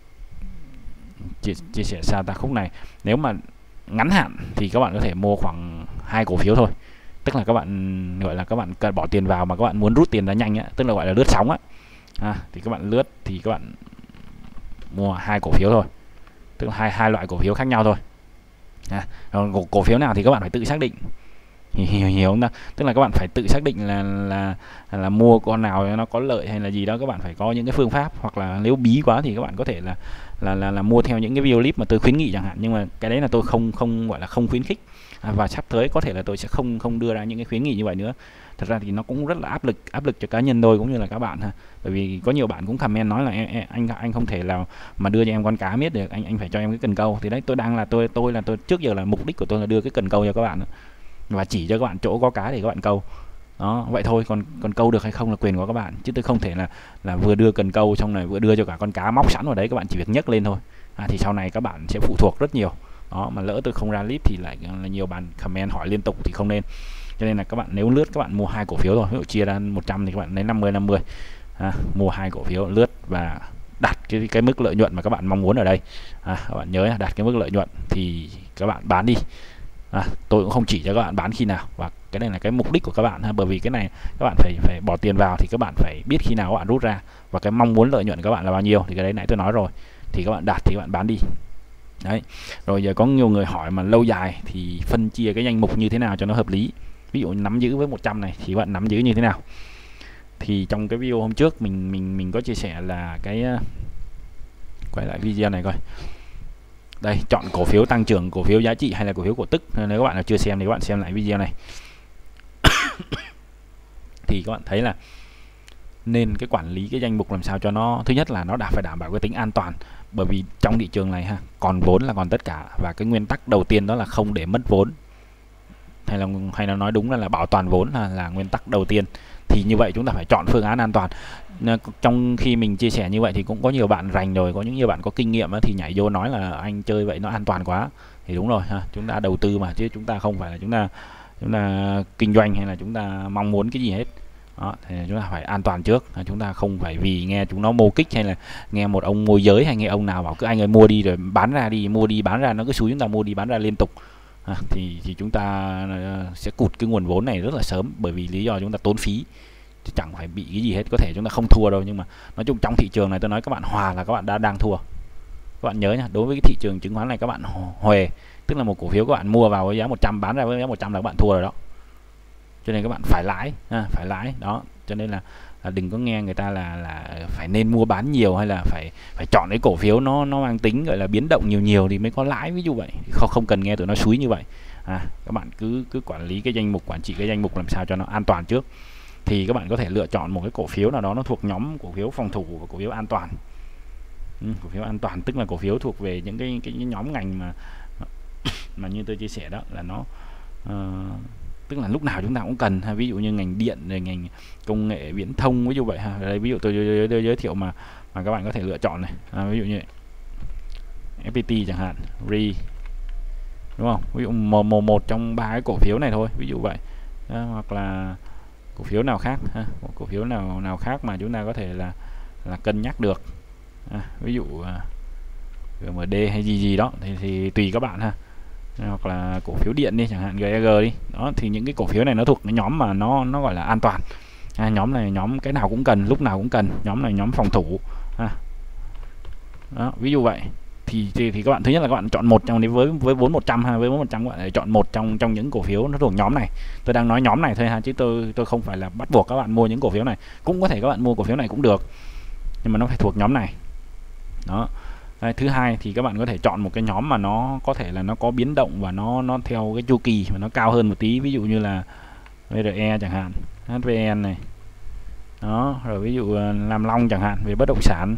Speaker 1: chia, chia sẻ sao ta khúc này. Nếu mà ngắn hạn thì các bạn có thể mua khoảng hai cổ phiếu thôi. Tức là các bạn gọi là các bạn cần bỏ tiền vào mà các bạn muốn rút tiền ra nhanh á, tức là gọi là lướt sóng á à, thì các bạn lướt thì các bạn mua hai cổ phiếu thôi, tức là hai hai loại cổ phiếu khác nhau thôi à. Cổ, cổ phiếu nào thì các bạn phải tự xác định, hiểu hiểu không? Tức là các bạn phải tự xác định là là là mua con nào nó có lợi hay là gì đó. Các bạn phải có những cái phương pháp, hoặc là nếu bí quá thì các bạn có thể là là là, là mua theo những cái video clip mà tôi khuyến nghị chẳng hạn. Nhưng mà cái đấy là tôi không không gọi là không khuyến khích à, và sắp tới có thể là tôi sẽ không không đưa ra những cái khuyến nghị như vậy nữa. Thật ra thì nó cũng rất là áp lực áp lực cho cá nhân tôi cũng như là các bạn ha. Bởi vì có nhiều bạn cũng comment nói là em, em, anh anh không thể là mà đưa cho em con cá miết được, anh anh phải cho em cái cần câu. Thì đấy tôi đang là tôi tôi là tôi trước giờ là mục đích của tôi là đưa cái cần câu cho các bạn đó, và chỉ cho các bạn chỗ có cá để các bạn câu đó, vậy thôi. Còn còn câu được hay không là quyền của các bạn, chứ tôi không thể là là vừa đưa cần câu xong này vừa đưa cho cả con cá móc sẵn vào đấy, các bạn chỉ việc nhấc lên thôi à, thì sau này các bạn sẽ phụ thuộc rất nhiều đó. Mà lỡ tôi không ra clip thì lại là nhiều bạn comment hỏi liên tục thì không nên. Cho nên là các bạn nếu lướt các bạn mua hai cổ phiếu thôi, ví dụ chia ra một trăm thì các bạn lấy năm mươi năm mươi à, mua hai cổ phiếu lướt và đặt cái cái mức lợi nhuận mà các bạn mong muốn ở đây à, các bạn nhớ đặt cái mức lợi nhuận thì các bạn bán đi à, tôi cũng không chỉ cho các bạn bán khi nào, và cái này là cái mục đích của các bạn ha. Bởi vì cái này các bạn phải phải bỏ tiền vào thì các bạn phải biết khi nào các bạn rút ra, và cái mong muốn lợi nhuận của các bạn là bao nhiêu thì cái đấy nãy tôi nói rồi. Thì các bạn đặt thì các bạn bán đi đấy. Rồi giờ có nhiều người hỏi mà lâu dài thì phân chia cái danh mục như thế nào cho nó hợp lý. Ví dụ nắm giữ với một trăm này thì các bạn nắm giữ như thế nào. Thì trong cái video hôm trước mình mình mình có chia sẻ là cái quay lại video này coi. Đây, chọn cổ phiếu tăng trưởng, cổ phiếu giá trị hay là cổ phiếu cổ tức. Nếu các bạn nào chưa xem thì các bạn xem lại video này. Thì các bạn thấy là nên cái quản lý cái danh mục làm sao cho nó, thứ nhất là nó đã phải đảm bảo cái tính an toàn, bởi vì trong thị trường này ha, còn vốn là còn tất cả, và cái nguyên tắc đầu tiên đó là không để mất vốn, hay là hay là nói đúng là, là bảo toàn vốn là, là nguyên tắc đầu tiên. Thì như vậy chúng ta phải chọn phương án an toàn. Trong khi mình chia sẻ như vậy thì cũng có nhiều bạn rành rồi, có những nhiều bạn có kinh nghiệm thì nhảy vô nói là anh chơi vậy nó an toàn quá. Thì đúng rồi ha, chúng ta đầu tư mà, chứ chúng ta không phải là chúng ta chúng ta kinh doanh hay là chúng ta mong muốn cái gì hết. Đó, thì chúng ta phải an toàn trước. Chúng ta không phải vì nghe chúng nó mô kích, hay là nghe một ông môi giới hay nghe ông nào bảo cứ anh ơi mua đi rồi bán ra đi, mua đi bán ra, nó cứ xúi chúng ta mua đi bán ra liên tục. À, thì thì chúng ta sẽ cụt cái nguồn vốn này rất là sớm, bởi vì lý do chúng ta tốn phí, chứ chẳng phải bị cái gì hết. Có thể chúng ta không thua đâu, nhưng mà nói chung trong thị trường này tôi nói các bạn hòa là các bạn đã đang thua. Các bạn nhớ nhá, đối với cái thị trường chứng khoán này các bạn huề, tức là một cổ phiếu các bạn mua vào với giá một trăm bán ra với giá một trăm là các bạn thua rồi đó. Cho nên các bạn phải lãi, à, phải lãi đó. Cho nên là, là đừng có nghe người ta là là phải nên mua bán nhiều, hay là phải phải chọn cái cổ phiếu nó nó mang tính gọi là biến động nhiều nhiều thì mới có lãi, ví dụ vậy. Không không cần nghe tụi nó xúi như vậy. À, các bạn cứ cứ quản lý cái danh mục, quản trị cái danh mục làm sao cho nó an toàn trước. Thì các bạn có thể lựa chọn một cái cổ phiếu nào đó nó thuộc nhóm cổ phiếu phòng thủ và cổ phiếu an toàn. Ừ, cổ phiếu an toàn tức là cổ phiếu thuộc về những cái cái nhóm ngành mà mà như tôi chia sẻ đó, là nó uh, tức là lúc nào chúng ta cũng cần ha. Ví dụ như ngành điện, rồi ngành công nghệ viễn thông, ví dụ vậy ha. Đây ví dụ tôi, tôi, tôi giới thiệu mà mà các bạn có thể lựa chọn này, à, ví dụ như ép pê tê chẳng hạn, Re, đúng không? Ví dụ một, một, một trong ba cái cổ phiếu này thôi, ví dụ vậy. À, hoặc là cổ phiếu nào khác ha, cổ phiếu nào nào khác mà chúng ta có thể là là cân nhắc được. À, ví dụ uh, giê em đê hay gì gì đó thì, thì tùy các bạn ha. Hoặc là cổ phiếu điện đi chẳng hạn, giê e giê đi đó, thì những cái cổ phiếu này nó thuộc cái nhóm mà nó nó gọi là an toàn. À, nhóm này nhóm cái nào cũng cần, lúc nào cũng cần. Nhóm này nhóm phòng thủ. À, đó, ví dụ vậy. Thì, thì thì các bạn thứ nhất là các bạn chọn một trong, nếu với với vốn một trăm ha, với vốn một trăm các bạn chọn một trong trong những cổ phiếu nó thuộc nhóm này. Tôi đang nói nhóm này thôi ha, chứ tôi tôi không phải là bắt buộc các bạn mua những cổ phiếu này. Cũng có thể các bạn mua cổ phiếu này cũng được, nhưng mà nó phải thuộc nhóm này. Đó. Đấy, thứ hai thì các bạn có thể chọn một cái nhóm mà nó có thể là nó có biến động và nó nó theo cái chu kỳ mà nó cao hơn một tí, ví dụ như là vê rờ e chẳng hạn, hát vê en này. Đó, rồi ví dụ Nam Long chẳng hạn về bất động sản.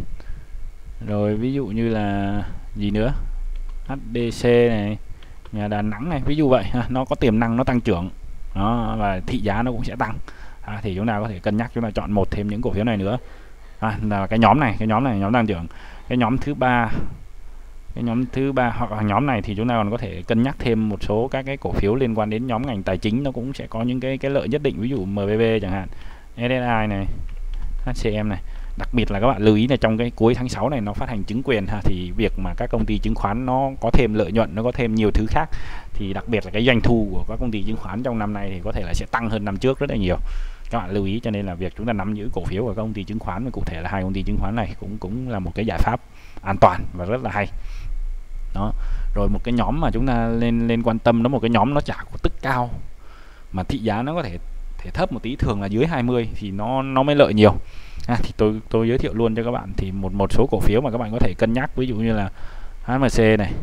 Speaker 1: Rồi ví dụ như là gì nữa? hát đê xê này, nhà Đà Nẵng này, ví dụ vậy ha, nó có tiềm năng nó tăng trưởng. Đó, và thị giá nó cũng sẽ tăng. À, thì chúng ta có thể cân nhắc chúng ta chọn một thêm những cổ phiếu này nữa. À, là cái nhóm này, cái nhóm này nhóm tăng trưởng. Cái nhóm thứ ba, cái nhóm thứ ba hoặc là nhóm này thì chúng ta còn có thể cân nhắc thêm một số các cái cổ phiếu liên quan đến nhóm ngành tài chính, nó cũng sẽ có những cái cái lợi nhất định, ví dụ em bê bê chẳng hạn, ét ét i này, hát xê em này. Đặc biệt là các bạn lưu ý là trong cái cuối tháng sáu này nó phát hành chứng quyền ha, thì việc mà các công ty chứng khoán nó có thêm lợi nhuận, nó có thêm nhiều thứ khác, thì đặc biệt là cái doanh thu của các công ty chứng khoán trong năm nay thì có thể là sẽ tăng hơn năm trước rất là nhiều. Các bạn lưu ý, cho nên là việc chúng ta nắm giữ cổ phiếu của các công ty chứng khoán, và cụ thể là hai công ty chứng khoán này cũng cũng là một cái giải pháp an toàn và rất là hay. Đó. Rồi một cái nhóm mà chúng ta lên lên quan tâm, nó một cái nhóm nó trả cổ tức cao mà thị giá nó có thể thể thấp một tí, thường là dưới hai mươi thì nó nó mới lợi nhiều. À, thì tôi tôi giới thiệu luôn cho các bạn thì một một số cổ phiếu mà các bạn có thể cân nhắc, ví dụ như là hát em xê này,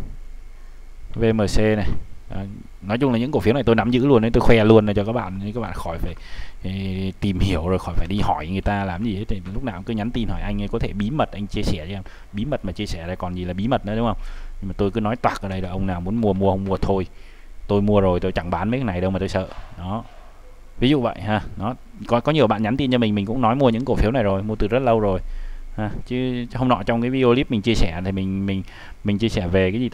Speaker 1: vê em xê này. À, nói chung là những cổ phiếu này tôi nắm giữ luôn đấy, tôi khoe luôn để cho các bạn, các bạn khỏi phải ê, tìm hiểu rồi khỏi phải đi hỏi người ta làm gì hết. Thì lúc nào cũng cứ nhắn tin hỏi anh ấy, có thể bí mật anh chia sẻ cho em, bí mật mà chia sẻ đây còn gì là bí mật nữa, đúng không? Nhưng mà tôi cứ nói toạc ở đây là ông nào muốn mua mua, không mua thôi. Tôi mua rồi tôi chẳng bán mấy cái này đâu mà tôi sợ. Đó, ví dụ vậy ha. Nó có có nhiều bạn nhắn tin cho mình, mình cũng nói mua những cổ phiếu này rồi, mua từ rất lâu rồi ha. Chứ hôm nọ trong cái video clip mình chia sẻ thì mình mình mình chia sẻ về cái gì ta,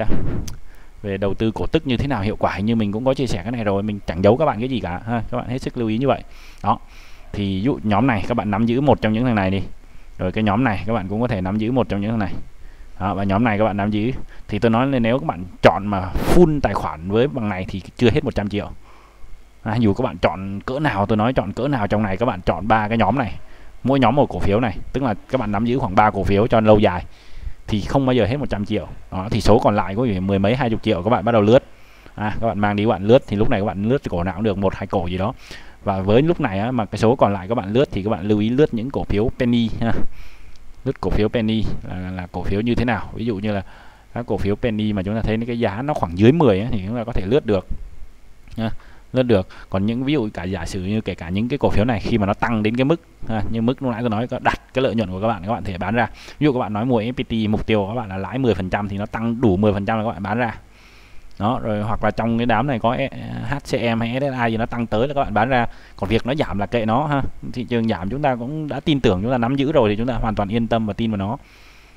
Speaker 1: về đầu tư cổ tức như thế nào hiệu quả, như mình cũng có chia sẻ cái này rồi, mình chẳng giấu các bạn cái gì cả ha. Các bạn hết sức lưu ý như vậy. Đó, thì ví dụ nhóm này các bạn nắm giữ một trong những thằng này đi, rồi cái nhóm này các bạn cũng có thể nắm giữ một trong những thằng này. Đó, và nhóm này các bạn nắm giữ, thì tôi nói là nếu các bạn chọn mà full tài khoản với bằng này thì chưa hết một trăm triệu. À, dù các bạn chọn cỡ nào, tôi nói chọn cỡ nào trong này, các bạn chọn ba cái nhóm này, mỗi nhóm một cổ phiếu này, tức là các bạn nắm giữ khoảng ba cổ phiếu cho lâu dài thì không bao giờ hết một trăm triệu. Đó, thì số còn lại có mười mấy hai chục triệu các bạn bắt đầu lướt. À, các bạn mang đi các bạn lướt, thì lúc này các bạn lướt cổ nào cũng được, một hai cổ gì đó. Và với lúc này á, mà cái số còn lại các bạn lướt thì các bạn lưu ý lướt những cổ phiếu penny ha. Lướt cổ phiếu penny là, là cổ phiếu như thế nào, ví dụ như là các cổ phiếu penny mà chúng ta thấy cái giá nó khoảng dưới mười ấy, thì chúng ta có thể lướt được nha. lướt được. Còn những ví dụ cả giả sử như kể cả những cái cổ phiếu này khi mà nó tăng đến cái mức ha, như mức lúc nãy tôi nói có đặt cái lợi nhuận của các bạn, các bạn thể bán ra. Ví dụ các bạn nói mua ép pê tê mục tiêu của các bạn là lãi mười phần trăm thì nó tăng đủ mười phần trăm là các bạn bán ra. Đó, rồi hoặc là trong cái đám này có hát xê em hay ét ét i gì nó tăng tới là các bạn bán ra. Còn việc nó giảm là kệ nó ha. Thị trường giảm chúng ta cũng đã tin tưởng, chúng ta nắm giữ rồi thì chúng ta hoàn toàn yên tâm và tin vào nó.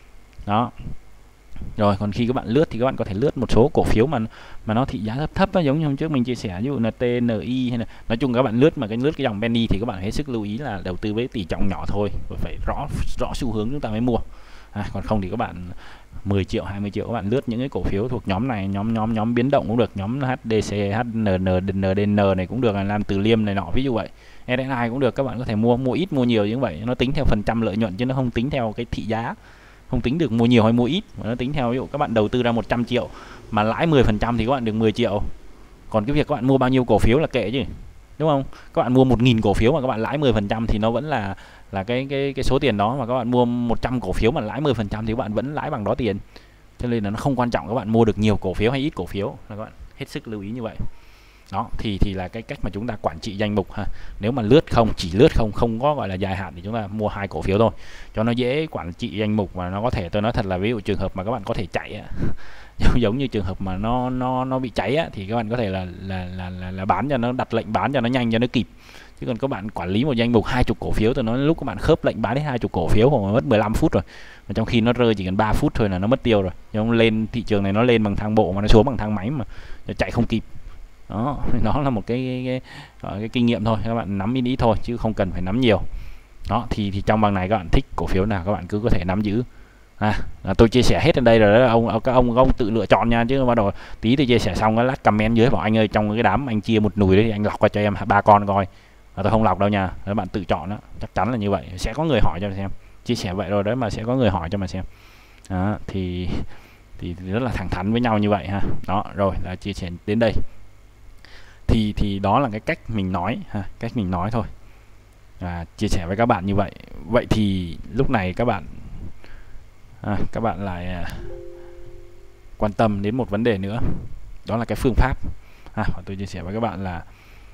Speaker 1: Đó. Rồi còn khi các bạn lướt thì các bạn có thể lướt một số cổ phiếu mà mà nó thị giá thấp thấp đó, giống như hôm trước mình chia sẻ, ví dụ là tê en i hay là nói chung các bạn lướt mà cái lướt cái dòng penny thì các bạn hết sức lưu ý là đầu tư với tỷ trọng nhỏ thôi, phải rõ rõ xu hướng chúng ta mới mua. À, còn không thì các bạn mười triệu hai mươi triệu các bạn lướt những cái cổ phiếu thuộc nhóm này, nhóm nhóm nhóm biến động cũng được, nhóm hát đê xê, hát en en, en đê en này cũng được, là làm từ liêm này nọ ví dụ vậy, ét ét i cũng được, các bạn có thể mua mua ít mua nhiều như vậy, nó tính theo phần trăm lợi nhuận chứ nó không tính theo cái thị giá, không tính được mua nhiều hay mua ít, mà nó tính theo ví dụ các bạn đầu tư ra một trăm triệu mà lãi mười phần trăm thì các bạn được mười triệu. Còn cái việc các bạn mua bao nhiêu cổ phiếu là kệ chứ, đúng không? Các bạn mua một nghìn cổ phiếu mà các bạn lãi mười phần trăm thì nó vẫn là là cái cái cái số tiền đó, mà các bạn mua một trăm cổ phiếu mà lãi mười phần trăm thì các bạn vẫn lãi bằng đó tiền. Cho nên là nó không quan trọng các bạn mua được nhiều cổ phiếu hay ít cổ phiếu, là các bạn hết sức lưu ý như vậy. Đó thì thì là cái cách mà chúng ta quản trị danh mục ha. Nếu mà lướt không, chỉ lướt không, không có gọi là dài hạn thì chúng ta mua hai cổ phiếu thôi cho nó dễ quản trị danh mục. Và nó có thể, tôi nói thật là ví dụ trường hợp mà các bạn có thể chạy giống như trường hợp mà nó nó nó bị cháy á, thì các bạn có thể là là, là là là bán cho nó, đặt lệnh bán cho nó nhanh cho nó kịp. Chứ còn các bạn quản lý một danh mục hai chục cổ phiếu, tôi nói lúc các bạn khớp lệnh bán đến hai chục cổ phiếu mà mất mười lăm phút rồi, mà trong khi nó rơi chỉ cần ba phút thôi là nó mất tiêu rồi. Nhưng lên thị trường này nó lên bằng thang bộ mà nó xuống bằng thang máy mà chạy không kịp. Đó, nó là một cái cái, cái, cái kinh nghiệm thôi, các bạn nắm ít ít thôi chứ không cần phải nắm nhiều. Đó thì thì trong bằng này các bạn thích cổ phiếu nào các bạn cứ có thể nắm giữ. À, tôi chia sẻ hết ở đây rồi đó, ông các ông các ông tự lựa chọn nha, chứ bắt đầu tí tôi chia sẻ xong cái lát comment dưới bảo anh ơi trong cái đám anh chia một nùi đấy thì anh lọc qua cho em ba con coi. Và tôi không lọc đâu nha, các bạn tự chọn đó, chắc chắn là như vậy. Sẽ có người hỏi cho mà xem, chia sẻ vậy rồi đấy mà sẽ có người hỏi cho mà xem. Đó, thì thì rất là thẳng thắn với nhau như vậy ha. Đó, rồi là chia sẻ đến đây. Thì thì đó là cái cách mình nói ha, cách mình nói thôi. À, chia sẻ với các bạn như vậy. Vậy thì lúc này các bạn à, các bạn lại à, quan tâm đến một vấn đề nữa, đó là cái phương pháp. À, tôi chia sẻ với các bạn là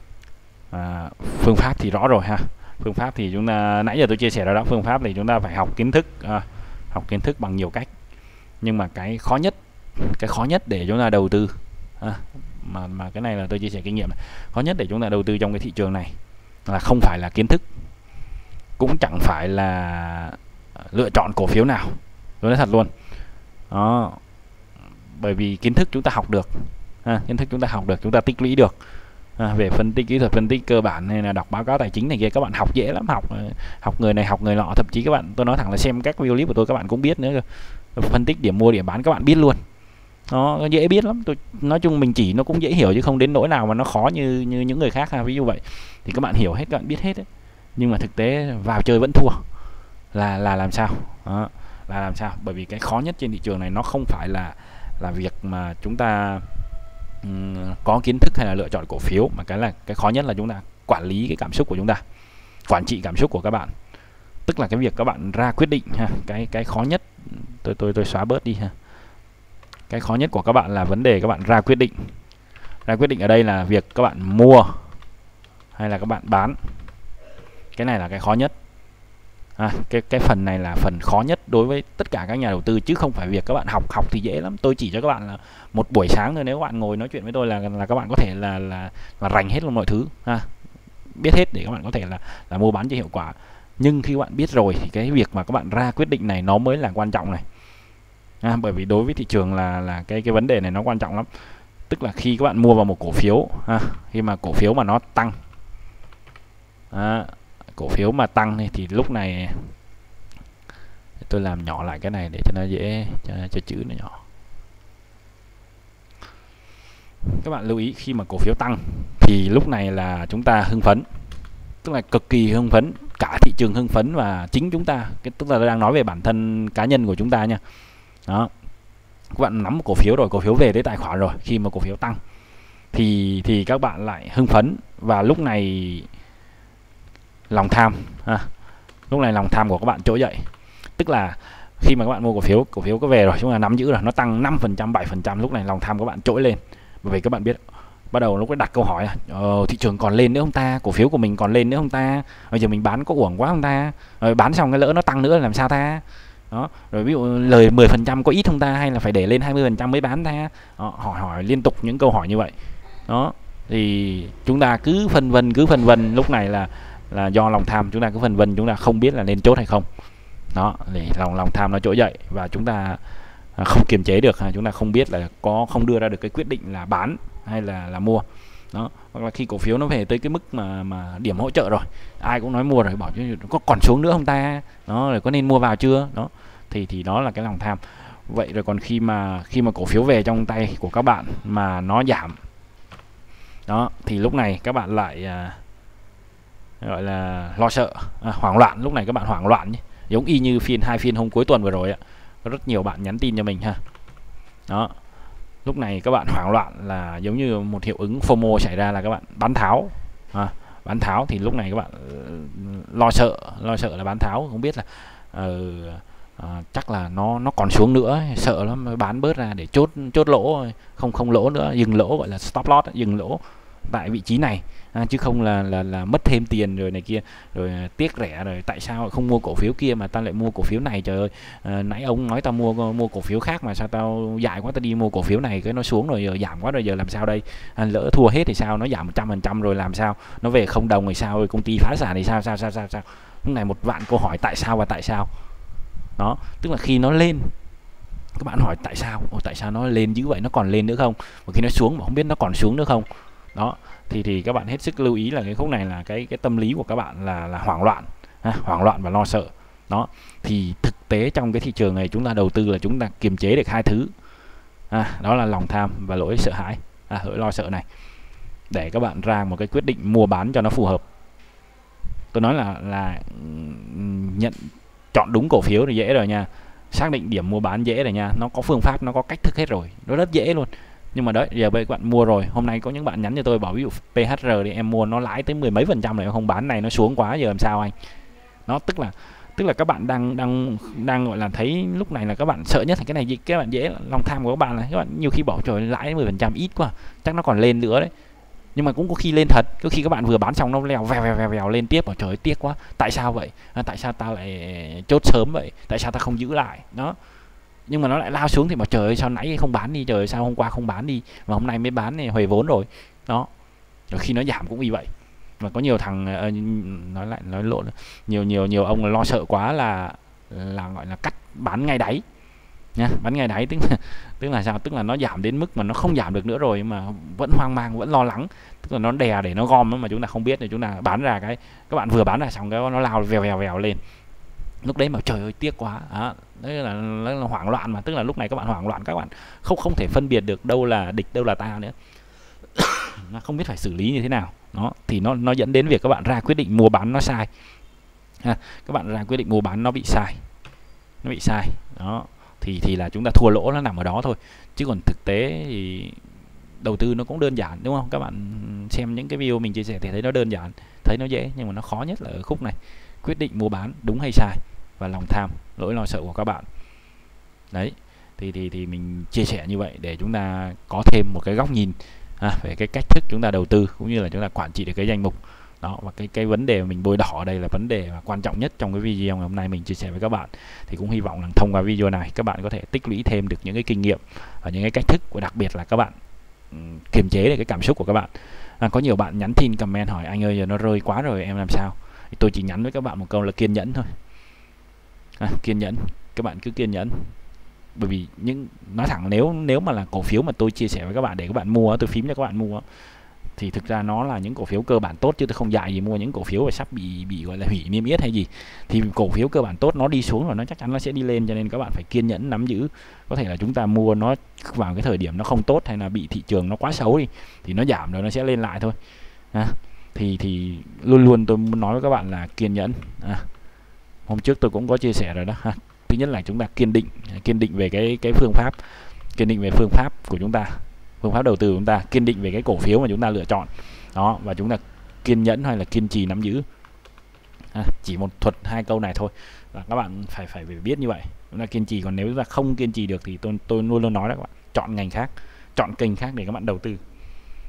Speaker 1: à, phương pháp thì rõ rồi ha. Phương pháp thì chúng ta nãy giờ tôi chia sẻ rồi đó. Phương pháp thì chúng ta phải học kiến thức, à, học kiến thức bằng nhiều cách. Nhưng mà cái khó nhất, cái khó nhất để chúng ta đầu tư à, mà mà cái này là tôi chia sẻ kinh nghiệm này. Khó nhất để chúng ta đầu tư trong cái thị trường này là không phải là kiến thức, cũng chẳng phải là lựa chọn cổ phiếu nào. Tôi nói thật luôn. Đó. Bởi vì kiến thức chúng ta học được, à, kiến thức chúng ta học được, chúng ta tích lũy được. À, về phân tích kỹ thuật, phân tích cơ bản hay là đọc báo cáo tài chính này kia, các bạn học dễ lắm, học học người này học người nọ, thậm chí các bạn, tôi nói thẳng là xem các video clip của tôi các bạn cũng biết nữa. Phân tích điểm mua điểm bán các bạn biết luôn. Nó dễ biết lắm. Tôi nói chung mình chỉ nó cũng dễ hiểu chứ không đến nỗi nào mà nó khó như như những người khác ha. Ví dụ vậy thì các bạn hiểu hết, các bạn biết hết ấy. Nhưng mà thực tế vào chơi vẫn thua là là làm sao? Đó, là làm sao? Bởi vì cái khó nhất trên thị trường này nó không phải là là việc mà chúng ta um, có kiến thức hay là lựa chọn cổ phiếu, mà cái là cái khó nhất là chúng ta quản lý cái cảm xúc của chúng ta, quản trị cảm xúc của các bạn. Tức là cái việc các bạn ra quyết định ha. Cái cái khó nhất, tôi tôi tôi xóa bớt đi ha. Cái khó nhất của các bạn là vấn đề các bạn ra quyết định. Ra quyết định ở đây là việc các bạn mua hay là các bạn bán. Cái này là cái khó nhất. À, cái cái phần này là phần khó nhất đối với tất cả các nhà đầu tư, chứ không phải việc các bạn học. Học thì dễ lắm. Tôi chỉ cho các bạn là một buổi sáng thôi, nếu các bạn ngồi nói chuyện với tôi là là các bạn có thể là là là rành hết luôn mọi thứ ha. Biết hết để các bạn có thể là là mua bán cho hiệu quả. Nhưng khi các bạn biết rồi thì cái việc mà các bạn ra quyết định này nó mới là quan trọng này. À, bởi vì đối với thị trường là là cái cái vấn đề này nó quan trọng lắm. Tức là khi các bạn mua vào một cổ phiếu ha, khi mà cổ phiếu mà nó tăng, à, cổ phiếu mà tăng thì lúc này tôi làm nhỏ lại cái này để cho nó dễ, cho, cho chữ nó nhỏ. Các bạn lưu ý khi mà cổ phiếu tăng thì lúc này là chúng ta hưng phấn, tức là cực kỳ hưng phấn, cả thị trường hưng phấn và chính chúng ta, cái tức là tôi đang nói về bản thân cá nhân của chúng ta nha. Đó, các bạn nắm một cổ phiếu rồi, cổ phiếu về tới tài khoản rồi, khi mà cổ phiếu tăng thì thì các bạn lại hưng phấn, và lúc này lòng tham ha, lúc này lòng tham của các bạn trỗi dậy. Tức là khi mà các bạn mua cổ phiếu, cổ phiếu có về rồi, chúng ta nắm giữ rồi, nó tăng năm phần trăm, bảy phần trăm, lúc này lòng tham các bạn trỗi lên. Bởi vì các bạn biết bắt đầu lúc ấy đặt câu hỏi ờ, thị trường còn lên nữa không ta, cổ phiếu của mình còn lên nữa không ta, bây giờ mình bán có uổng quá không ta, rồi bán xong cái lỡ nó tăng nữa làm sao ta. Đó, rồi ví dụ lời mười phần trăm có ít không ta, hay là phải để lên hai mươi phần trăm mới bán ta. Đó, hỏi hỏi liên tục những câu hỏi như vậy. Đó, thì chúng ta cứ phân vân cứ phân vân, lúc này là là do lòng tham, chúng ta cứ phân vân, chúng ta không biết là nên chốt hay không. Đó, để lòng lòng tham nó trỗi dậy và chúng ta không kiềm chế được, chúng ta không biết là có không đưa ra được cái quyết định là bán hay là là mua. Đó, hoặc là khi cổ phiếu nó về tới cái mức mà mà điểm hỗ trợ rồi, ai cũng nói mua rồi, bảo chứ có còn xuống nữa không ta, đó, rồi có nên mua vào chưa. Đó, thì thì đó là cái lòng tham. Vậy rồi còn khi mà khi mà cổ phiếu về trong tay của các bạn mà nó giảm, đó, thì lúc này các bạn lại à, gọi là lo sợ, à, hoảng loạn. Lúc này các bạn hoảng loạn nhé, giống y như phiên hai phiên hôm cuối tuần vừa rồi ạ, có rất nhiều bạn nhắn tin cho mình ha. Đó, lúc này các bạn hoảng loạn là giống như một hiệu ứng FOMO xảy ra, là các bạn bán tháo, à, bán tháo. Thì lúc này các bạn lo sợ, lo sợ là bán tháo, không biết là uh, uh, chắc là nó nó còn xuống nữa, sợ lắm, mới bán bớt ra để chốt chốt lỗ, không không lỗ nữa, dừng lỗ, gọi là stop loss, dừng lỗ tại vị trí này, à, chứ không là, là là mất thêm tiền rồi này kia, rồi tiếc rẻ, rồi tại sao không mua cổ phiếu kia mà tao lại mua cổ phiếu này, trời ơi, à, nãy ông nói tao mua mua cổ phiếu khác mà sao tao dại quá, tao đi mua cổ phiếu này cái nó xuống rồi, giờ giảm quá rồi, giờ làm sao đây, à, lỡ thua hết thì sao, nó giảm một trăm phần trăm rồi làm sao, nó về không đồng thì sao, rồi công ty phá sản thì sao sao sao sao sao. Lúc này một vạn câu hỏi tại sao và tại sao. Đó, tức là khi nó lên các bạn hỏi tại sao, Ồ, tại sao nó lên dữ vậy, nó còn lên nữa không, và khi nó xuống mà không biết nó còn xuống nữa không. Đó, thì thì các bạn hết sức lưu ý là cái khúc này là cái cái tâm lý của các bạn là là hoảng loạn, ha, hoảng loạn và lo sợ. Đó, thì thực tế trong cái thị trường này chúng ta đầu tư là chúng ta kiềm chế được hai thứ, à, đó là lòng tham và lỗi sợ hãi, à, lỗi lo sợ này, để các bạn ra một cái quyết định mua bán cho nó phù hợp. Tôi nói là là nhận chọn đúng cổ phiếu thì dễ rồi nha, xác định điểm mua bán dễ rồi nha, nó có phương pháp, nó có cách thức hết rồi, nó rất dễ luôn. Nhưng mà đấy, giờ bây các bạn mua rồi, hôm nay có những bạn nhắn cho tôi bảo ví dụ pê hát rờ thì em mua nó lãi tới mười mấy phần trăm này, không bán này nó xuống quá, giờ làm sao anh. Nó tức là tức là các bạn đang đang đang gọi là thấy lúc này là các bạn sợ nhất là cái này gì, các bạn dễ lòng tham của các bạn là các bạn nhiều khi bảo trời lãi mười phần trăm ít quá, chắc nó còn lên nữa đấy. Nhưng mà cũng có khi lên thật, có khi các bạn vừa bán xong nó leo vèo vèo vèo, vèo lên tiếp, bảo trời ơi, tiếc quá, tại sao vậy, à, tại sao tao lại chốt sớm vậy, tại sao tao không giữ lại. Đó, nhưng mà nó lại lao xuống thì bảo trời ơi sao nãy không bán đi, trời sao hôm qua không bán đi mà hôm nay mới bán này, huề vốn rồi. Đó, rồi khi nó giảm cũng như vậy. Và có nhiều thằng uh, nói lại nói lộn, nhiều nhiều nhiều ông lo sợ quá là là gọi là cắt bán ngay đáy nha, bán ngay đáy, tức là tức là sao, tức là nó giảm đến mức mà nó không giảm được nữa rồi mà vẫn hoang mang, vẫn lo lắng, tức là nó đè để nó gom mà chúng ta không biết, thì chúng ta bán ra cái các bạn vừa bán ra xong cái nó lao vèo vèo vèo lên, lúc đấy mà trời ơi tiếc quá. Đó, đấy là, là, là hoảng loạn mà, tức là lúc này các bạn hoảng loạn, các bạn không không thể phân biệt được đâu là địch đâu là ta nữa. Nó không biết phải xử lý như thế nào. Đó, thì nó nó dẫn đến việc các bạn ra quyết định mua bán nó sai, ha, các bạn ra quyết định mua bán nó bị sai, nó bị sai. Đó, thì thì là chúng ta thua lỗ nó nằm ở đó thôi, chứ còn thực tế thì đầu tư nó cũng đơn giản, đúng không? Các bạn xem những cái video mình chia sẻ thì thấy nó đơn giản, thấy nó dễ, nhưng mà nó khó nhất là ở khúc này, quyết định mua bán đúng hay sai và lòng tham, lỗi lo sợ của các bạn. Đấy, thì thì thì mình chia sẻ như vậy để chúng ta có thêm một cái góc nhìn, à, về cái cách thức chúng ta đầu tư cũng như là chúng ta quản trị được cái danh mục. Đó, và cái cái vấn đề mà mình bôi đỏ ở đây là vấn đề mà quan trọng nhất trong cái video ngày hôm nay mình chia sẻ với các bạn. Thì cũng hy vọng là thông qua video này các bạn có thể tích lũy thêm được những cái kinh nghiệm và những cái cách thức, của đặc biệt là các bạn um, kiềm chế được cái cảm xúc của các bạn. À, có nhiều bạn nhắn tin comment hỏi anh ơi giờ nó rơi quá rồi em làm sao. Thì tôi chỉ nhắn với các bạn một câu là kiên nhẫn thôi, à, kiên nhẫn, các bạn cứ kiên nhẫn. Bởi vì những nói thẳng, nếu nếu mà là cổ phiếu mà tôi chia sẻ với các bạn để các bạn mua, tôi phím cho các bạn mua, thì thực ra nó là những cổ phiếu cơ bản tốt, chứ tôi không dạy gì mua những cổ phiếu mà sắp bị bị gọi là hủy niêm yết hay gì. Thì cổ phiếu cơ bản tốt nó đi xuống rồi nó chắc chắn nó sẽ đi lên, cho nên các bạn phải kiên nhẫn nắm giữ. Có thể là chúng ta mua nó vào cái thời điểm nó không tốt, hay là bị thị trường nó quá xấu đi, thì nó giảm rồi nó sẽ lên lại thôi. À, thì thì luôn luôn tôi muốn nói với các bạn là kiên nhẫn. À, hôm trước tôi cũng có chia sẻ rồi đó ha. Thứ nhất là chúng ta kiên định, kiên định về cái cái phương pháp, kiên định về phương pháp của chúng ta, phương pháp đầu tư của chúng ta, kiên định về cái cổ phiếu mà chúng ta lựa chọn. Đó, và chúng ta kiên nhẫn hay là kiên trì nắm giữ. À, chỉ một thuật hai câu này thôi và các bạn phải phải phải biết như vậy, chúng ta kiên trì. Còn nếu chúng ta không kiên trì được thì tôi tôi luôn luôn nói là các bạn chọn ngành khác, chọn kênh khác để các bạn đầu tư.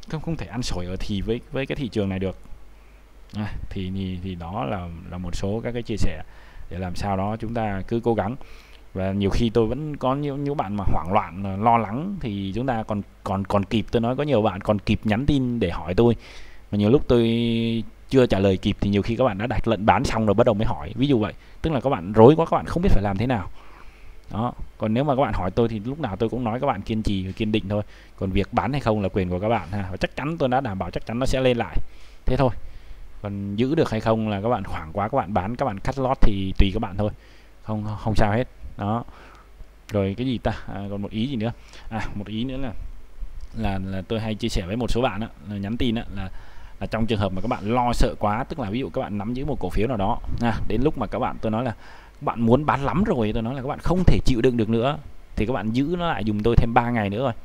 Speaker 1: không không thể ăn sổi ở thì với với cái thị trường này được. À, thì, thì thì đó là là một số các cái chia sẻ để làm sao đó chúng ta cứ cố gắng. Và nhiều khi tôi vẫn có những những bạn mà hoảng loạn lo lắng thì chúng ta còn còn còn kịp, tôi nói có nhiều bạn còn kịp nhắn tin để hỏi tôi, mà nhiều lúc tôi chưa trả lời kịp thì nhiều khi các bạn đã đặt lệnh bán xong rồi bắt đầu mới hỏi, ví dụ vậy. Tức là các bạn rối quá, các bạn không biết phải làm thế nào đó. Còn nếu mà các bạn hỏi tôi thì lúc nào tôi cũng nói các bạn kiên trì và kiên định thôi, còn việc bán hay không là quyền của các bạn ha. Và chắc chắn tôi đã đảm bảo chắc chắn nó sẽ lên lại, thế thôi. Còn giữ được hay không là các bạn hoảng quá các bạn bán, các bạn cắt lót thì tùy các bạn thôi, không không sao hết đó. Rồi cái gì ta, à, còn một ý gì nữa, à một ý nữa là là, là tôi hay chia sẻ với một số bạn đó, là nhắn tin đó, là là trong trường hợp mà các bạn lo sợ quá, tức là ví dụ các bạn nắm giữ một cổ phiếu nào đó, à, đến lúc mà các bạn, tôi nói là các bạn muốn bán lắm rồi, tôi nói là các bạn không thể chịu đựng được nữa thì các bạn giữ nó lại dùm tôi thêm ba ngày nữa rồi.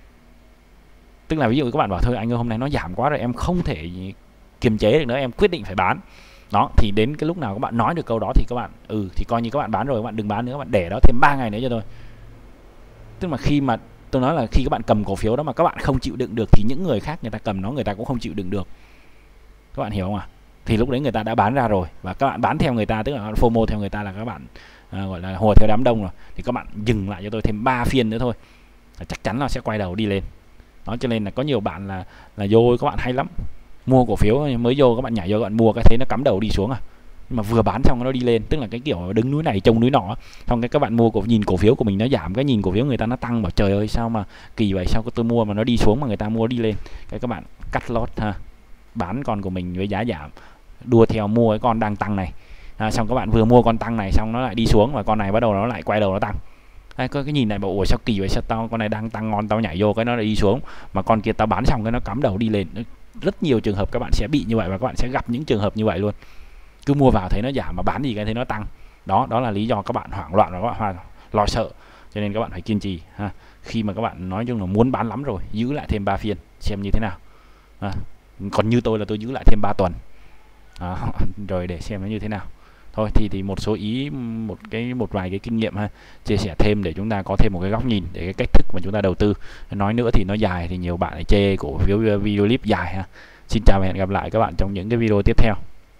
Speaker 1: Tức là ví dụ các bạn bảo thôi anh ơi hôm nay nó giảm quá rồi em không thể kiềm chế được nữa, em quyết định phải bán đó, thì đến cái lúc nào các bạn nói được câu đó thì các bạn ừ thì coi như các bạn bán rồi, các bạn đừng bán nữa, các bạn để đó thêm ba ngày nữa cho tôi. Tức là khi mà tôi nói là khi các bạn cầm cổ phiếu đó mà các bạn không chịu đựng được thì những người khác người ta cầm nó người ta cũng không chịu đựng được, các bạn hiểu không ạ? À? Thì lúc đấy người ta đã bán ra rồi và các bạn bán theo người ta, tức là FOMO theo người ta, là các bạn à, gọi là hùa theo đám đông rồi, thì các bạn dừng lại cho tôi thêm ba phiên nữa thôi, chắc chắn là sẽ quay đầu đi lên đó. Cho nên là có nhiều bạn là là vô các bạn hay lắm, mua cổ phiếu mới vô các bạn nhảy vô các bạn mua cái thấy nó cắm đầu đi xuống à, nhưng mà vừa bán xong nó đi lên, tức là cái kiểu đứng núi này trông núi nọ. Xong cái các bạn mua cổ nhìn cổ phiếu của mình nó giảm, cái nhìn cổ phiếu người ta nó tăng, bảo trời ơi sao mà kỳ vậy, sao tôi mua mà nó đi xuống mà người ta mua đi lên, cái các bạn cắt lót ha, bán con của mình với giá giảm, đua theo mua cái con đang tăng này, à, xong các bạn vừa mua con tăng này xong nó lại đi xuống và con này bắt đầu nó lại quay đầu nó tăng. Đây, có cái nhìn này bảo ủa sao kỳ vậy, sao tao con này đang tăng ngon tao nhảy vô cái nó lại đi xuống, mà con kia tao bán xong cái nó cắm đầu đi lên. Rất nhiều trường hợp các bạn sẽ bị như vậy và các bạn sẽ gặp những trường hợp như vậy luôn, cứ mua vào thấy nó giảm mà bán gì cái thấy nó tăng đó. Đó là lý do các bạn hoảng loạn và các bạn lo sợ, cho nên các bạn phải kiên trì ha. Khi mà các bạn nói chung là muốn bán lắm rồi, giữ lại thêm ba phiên xem như thế nào à. Còn như tôi là tôi giữ lại thêm ba tuần à, rồi để xem nó như thế nào thôi. Thì thì một số ý, một cái một vài cái kinh nghiệm ha, chia sẻ thêm để chúng ta có thêm một cái góc nhìn để cái cách thức mà chúng ta đầu tư. Nói nữa thì nó dài thì nhiều bạn lại chê cổ phiếu video clip dài ha. Xin chào và hẹn gặp lại các bạn trong những cái video tiếp theo.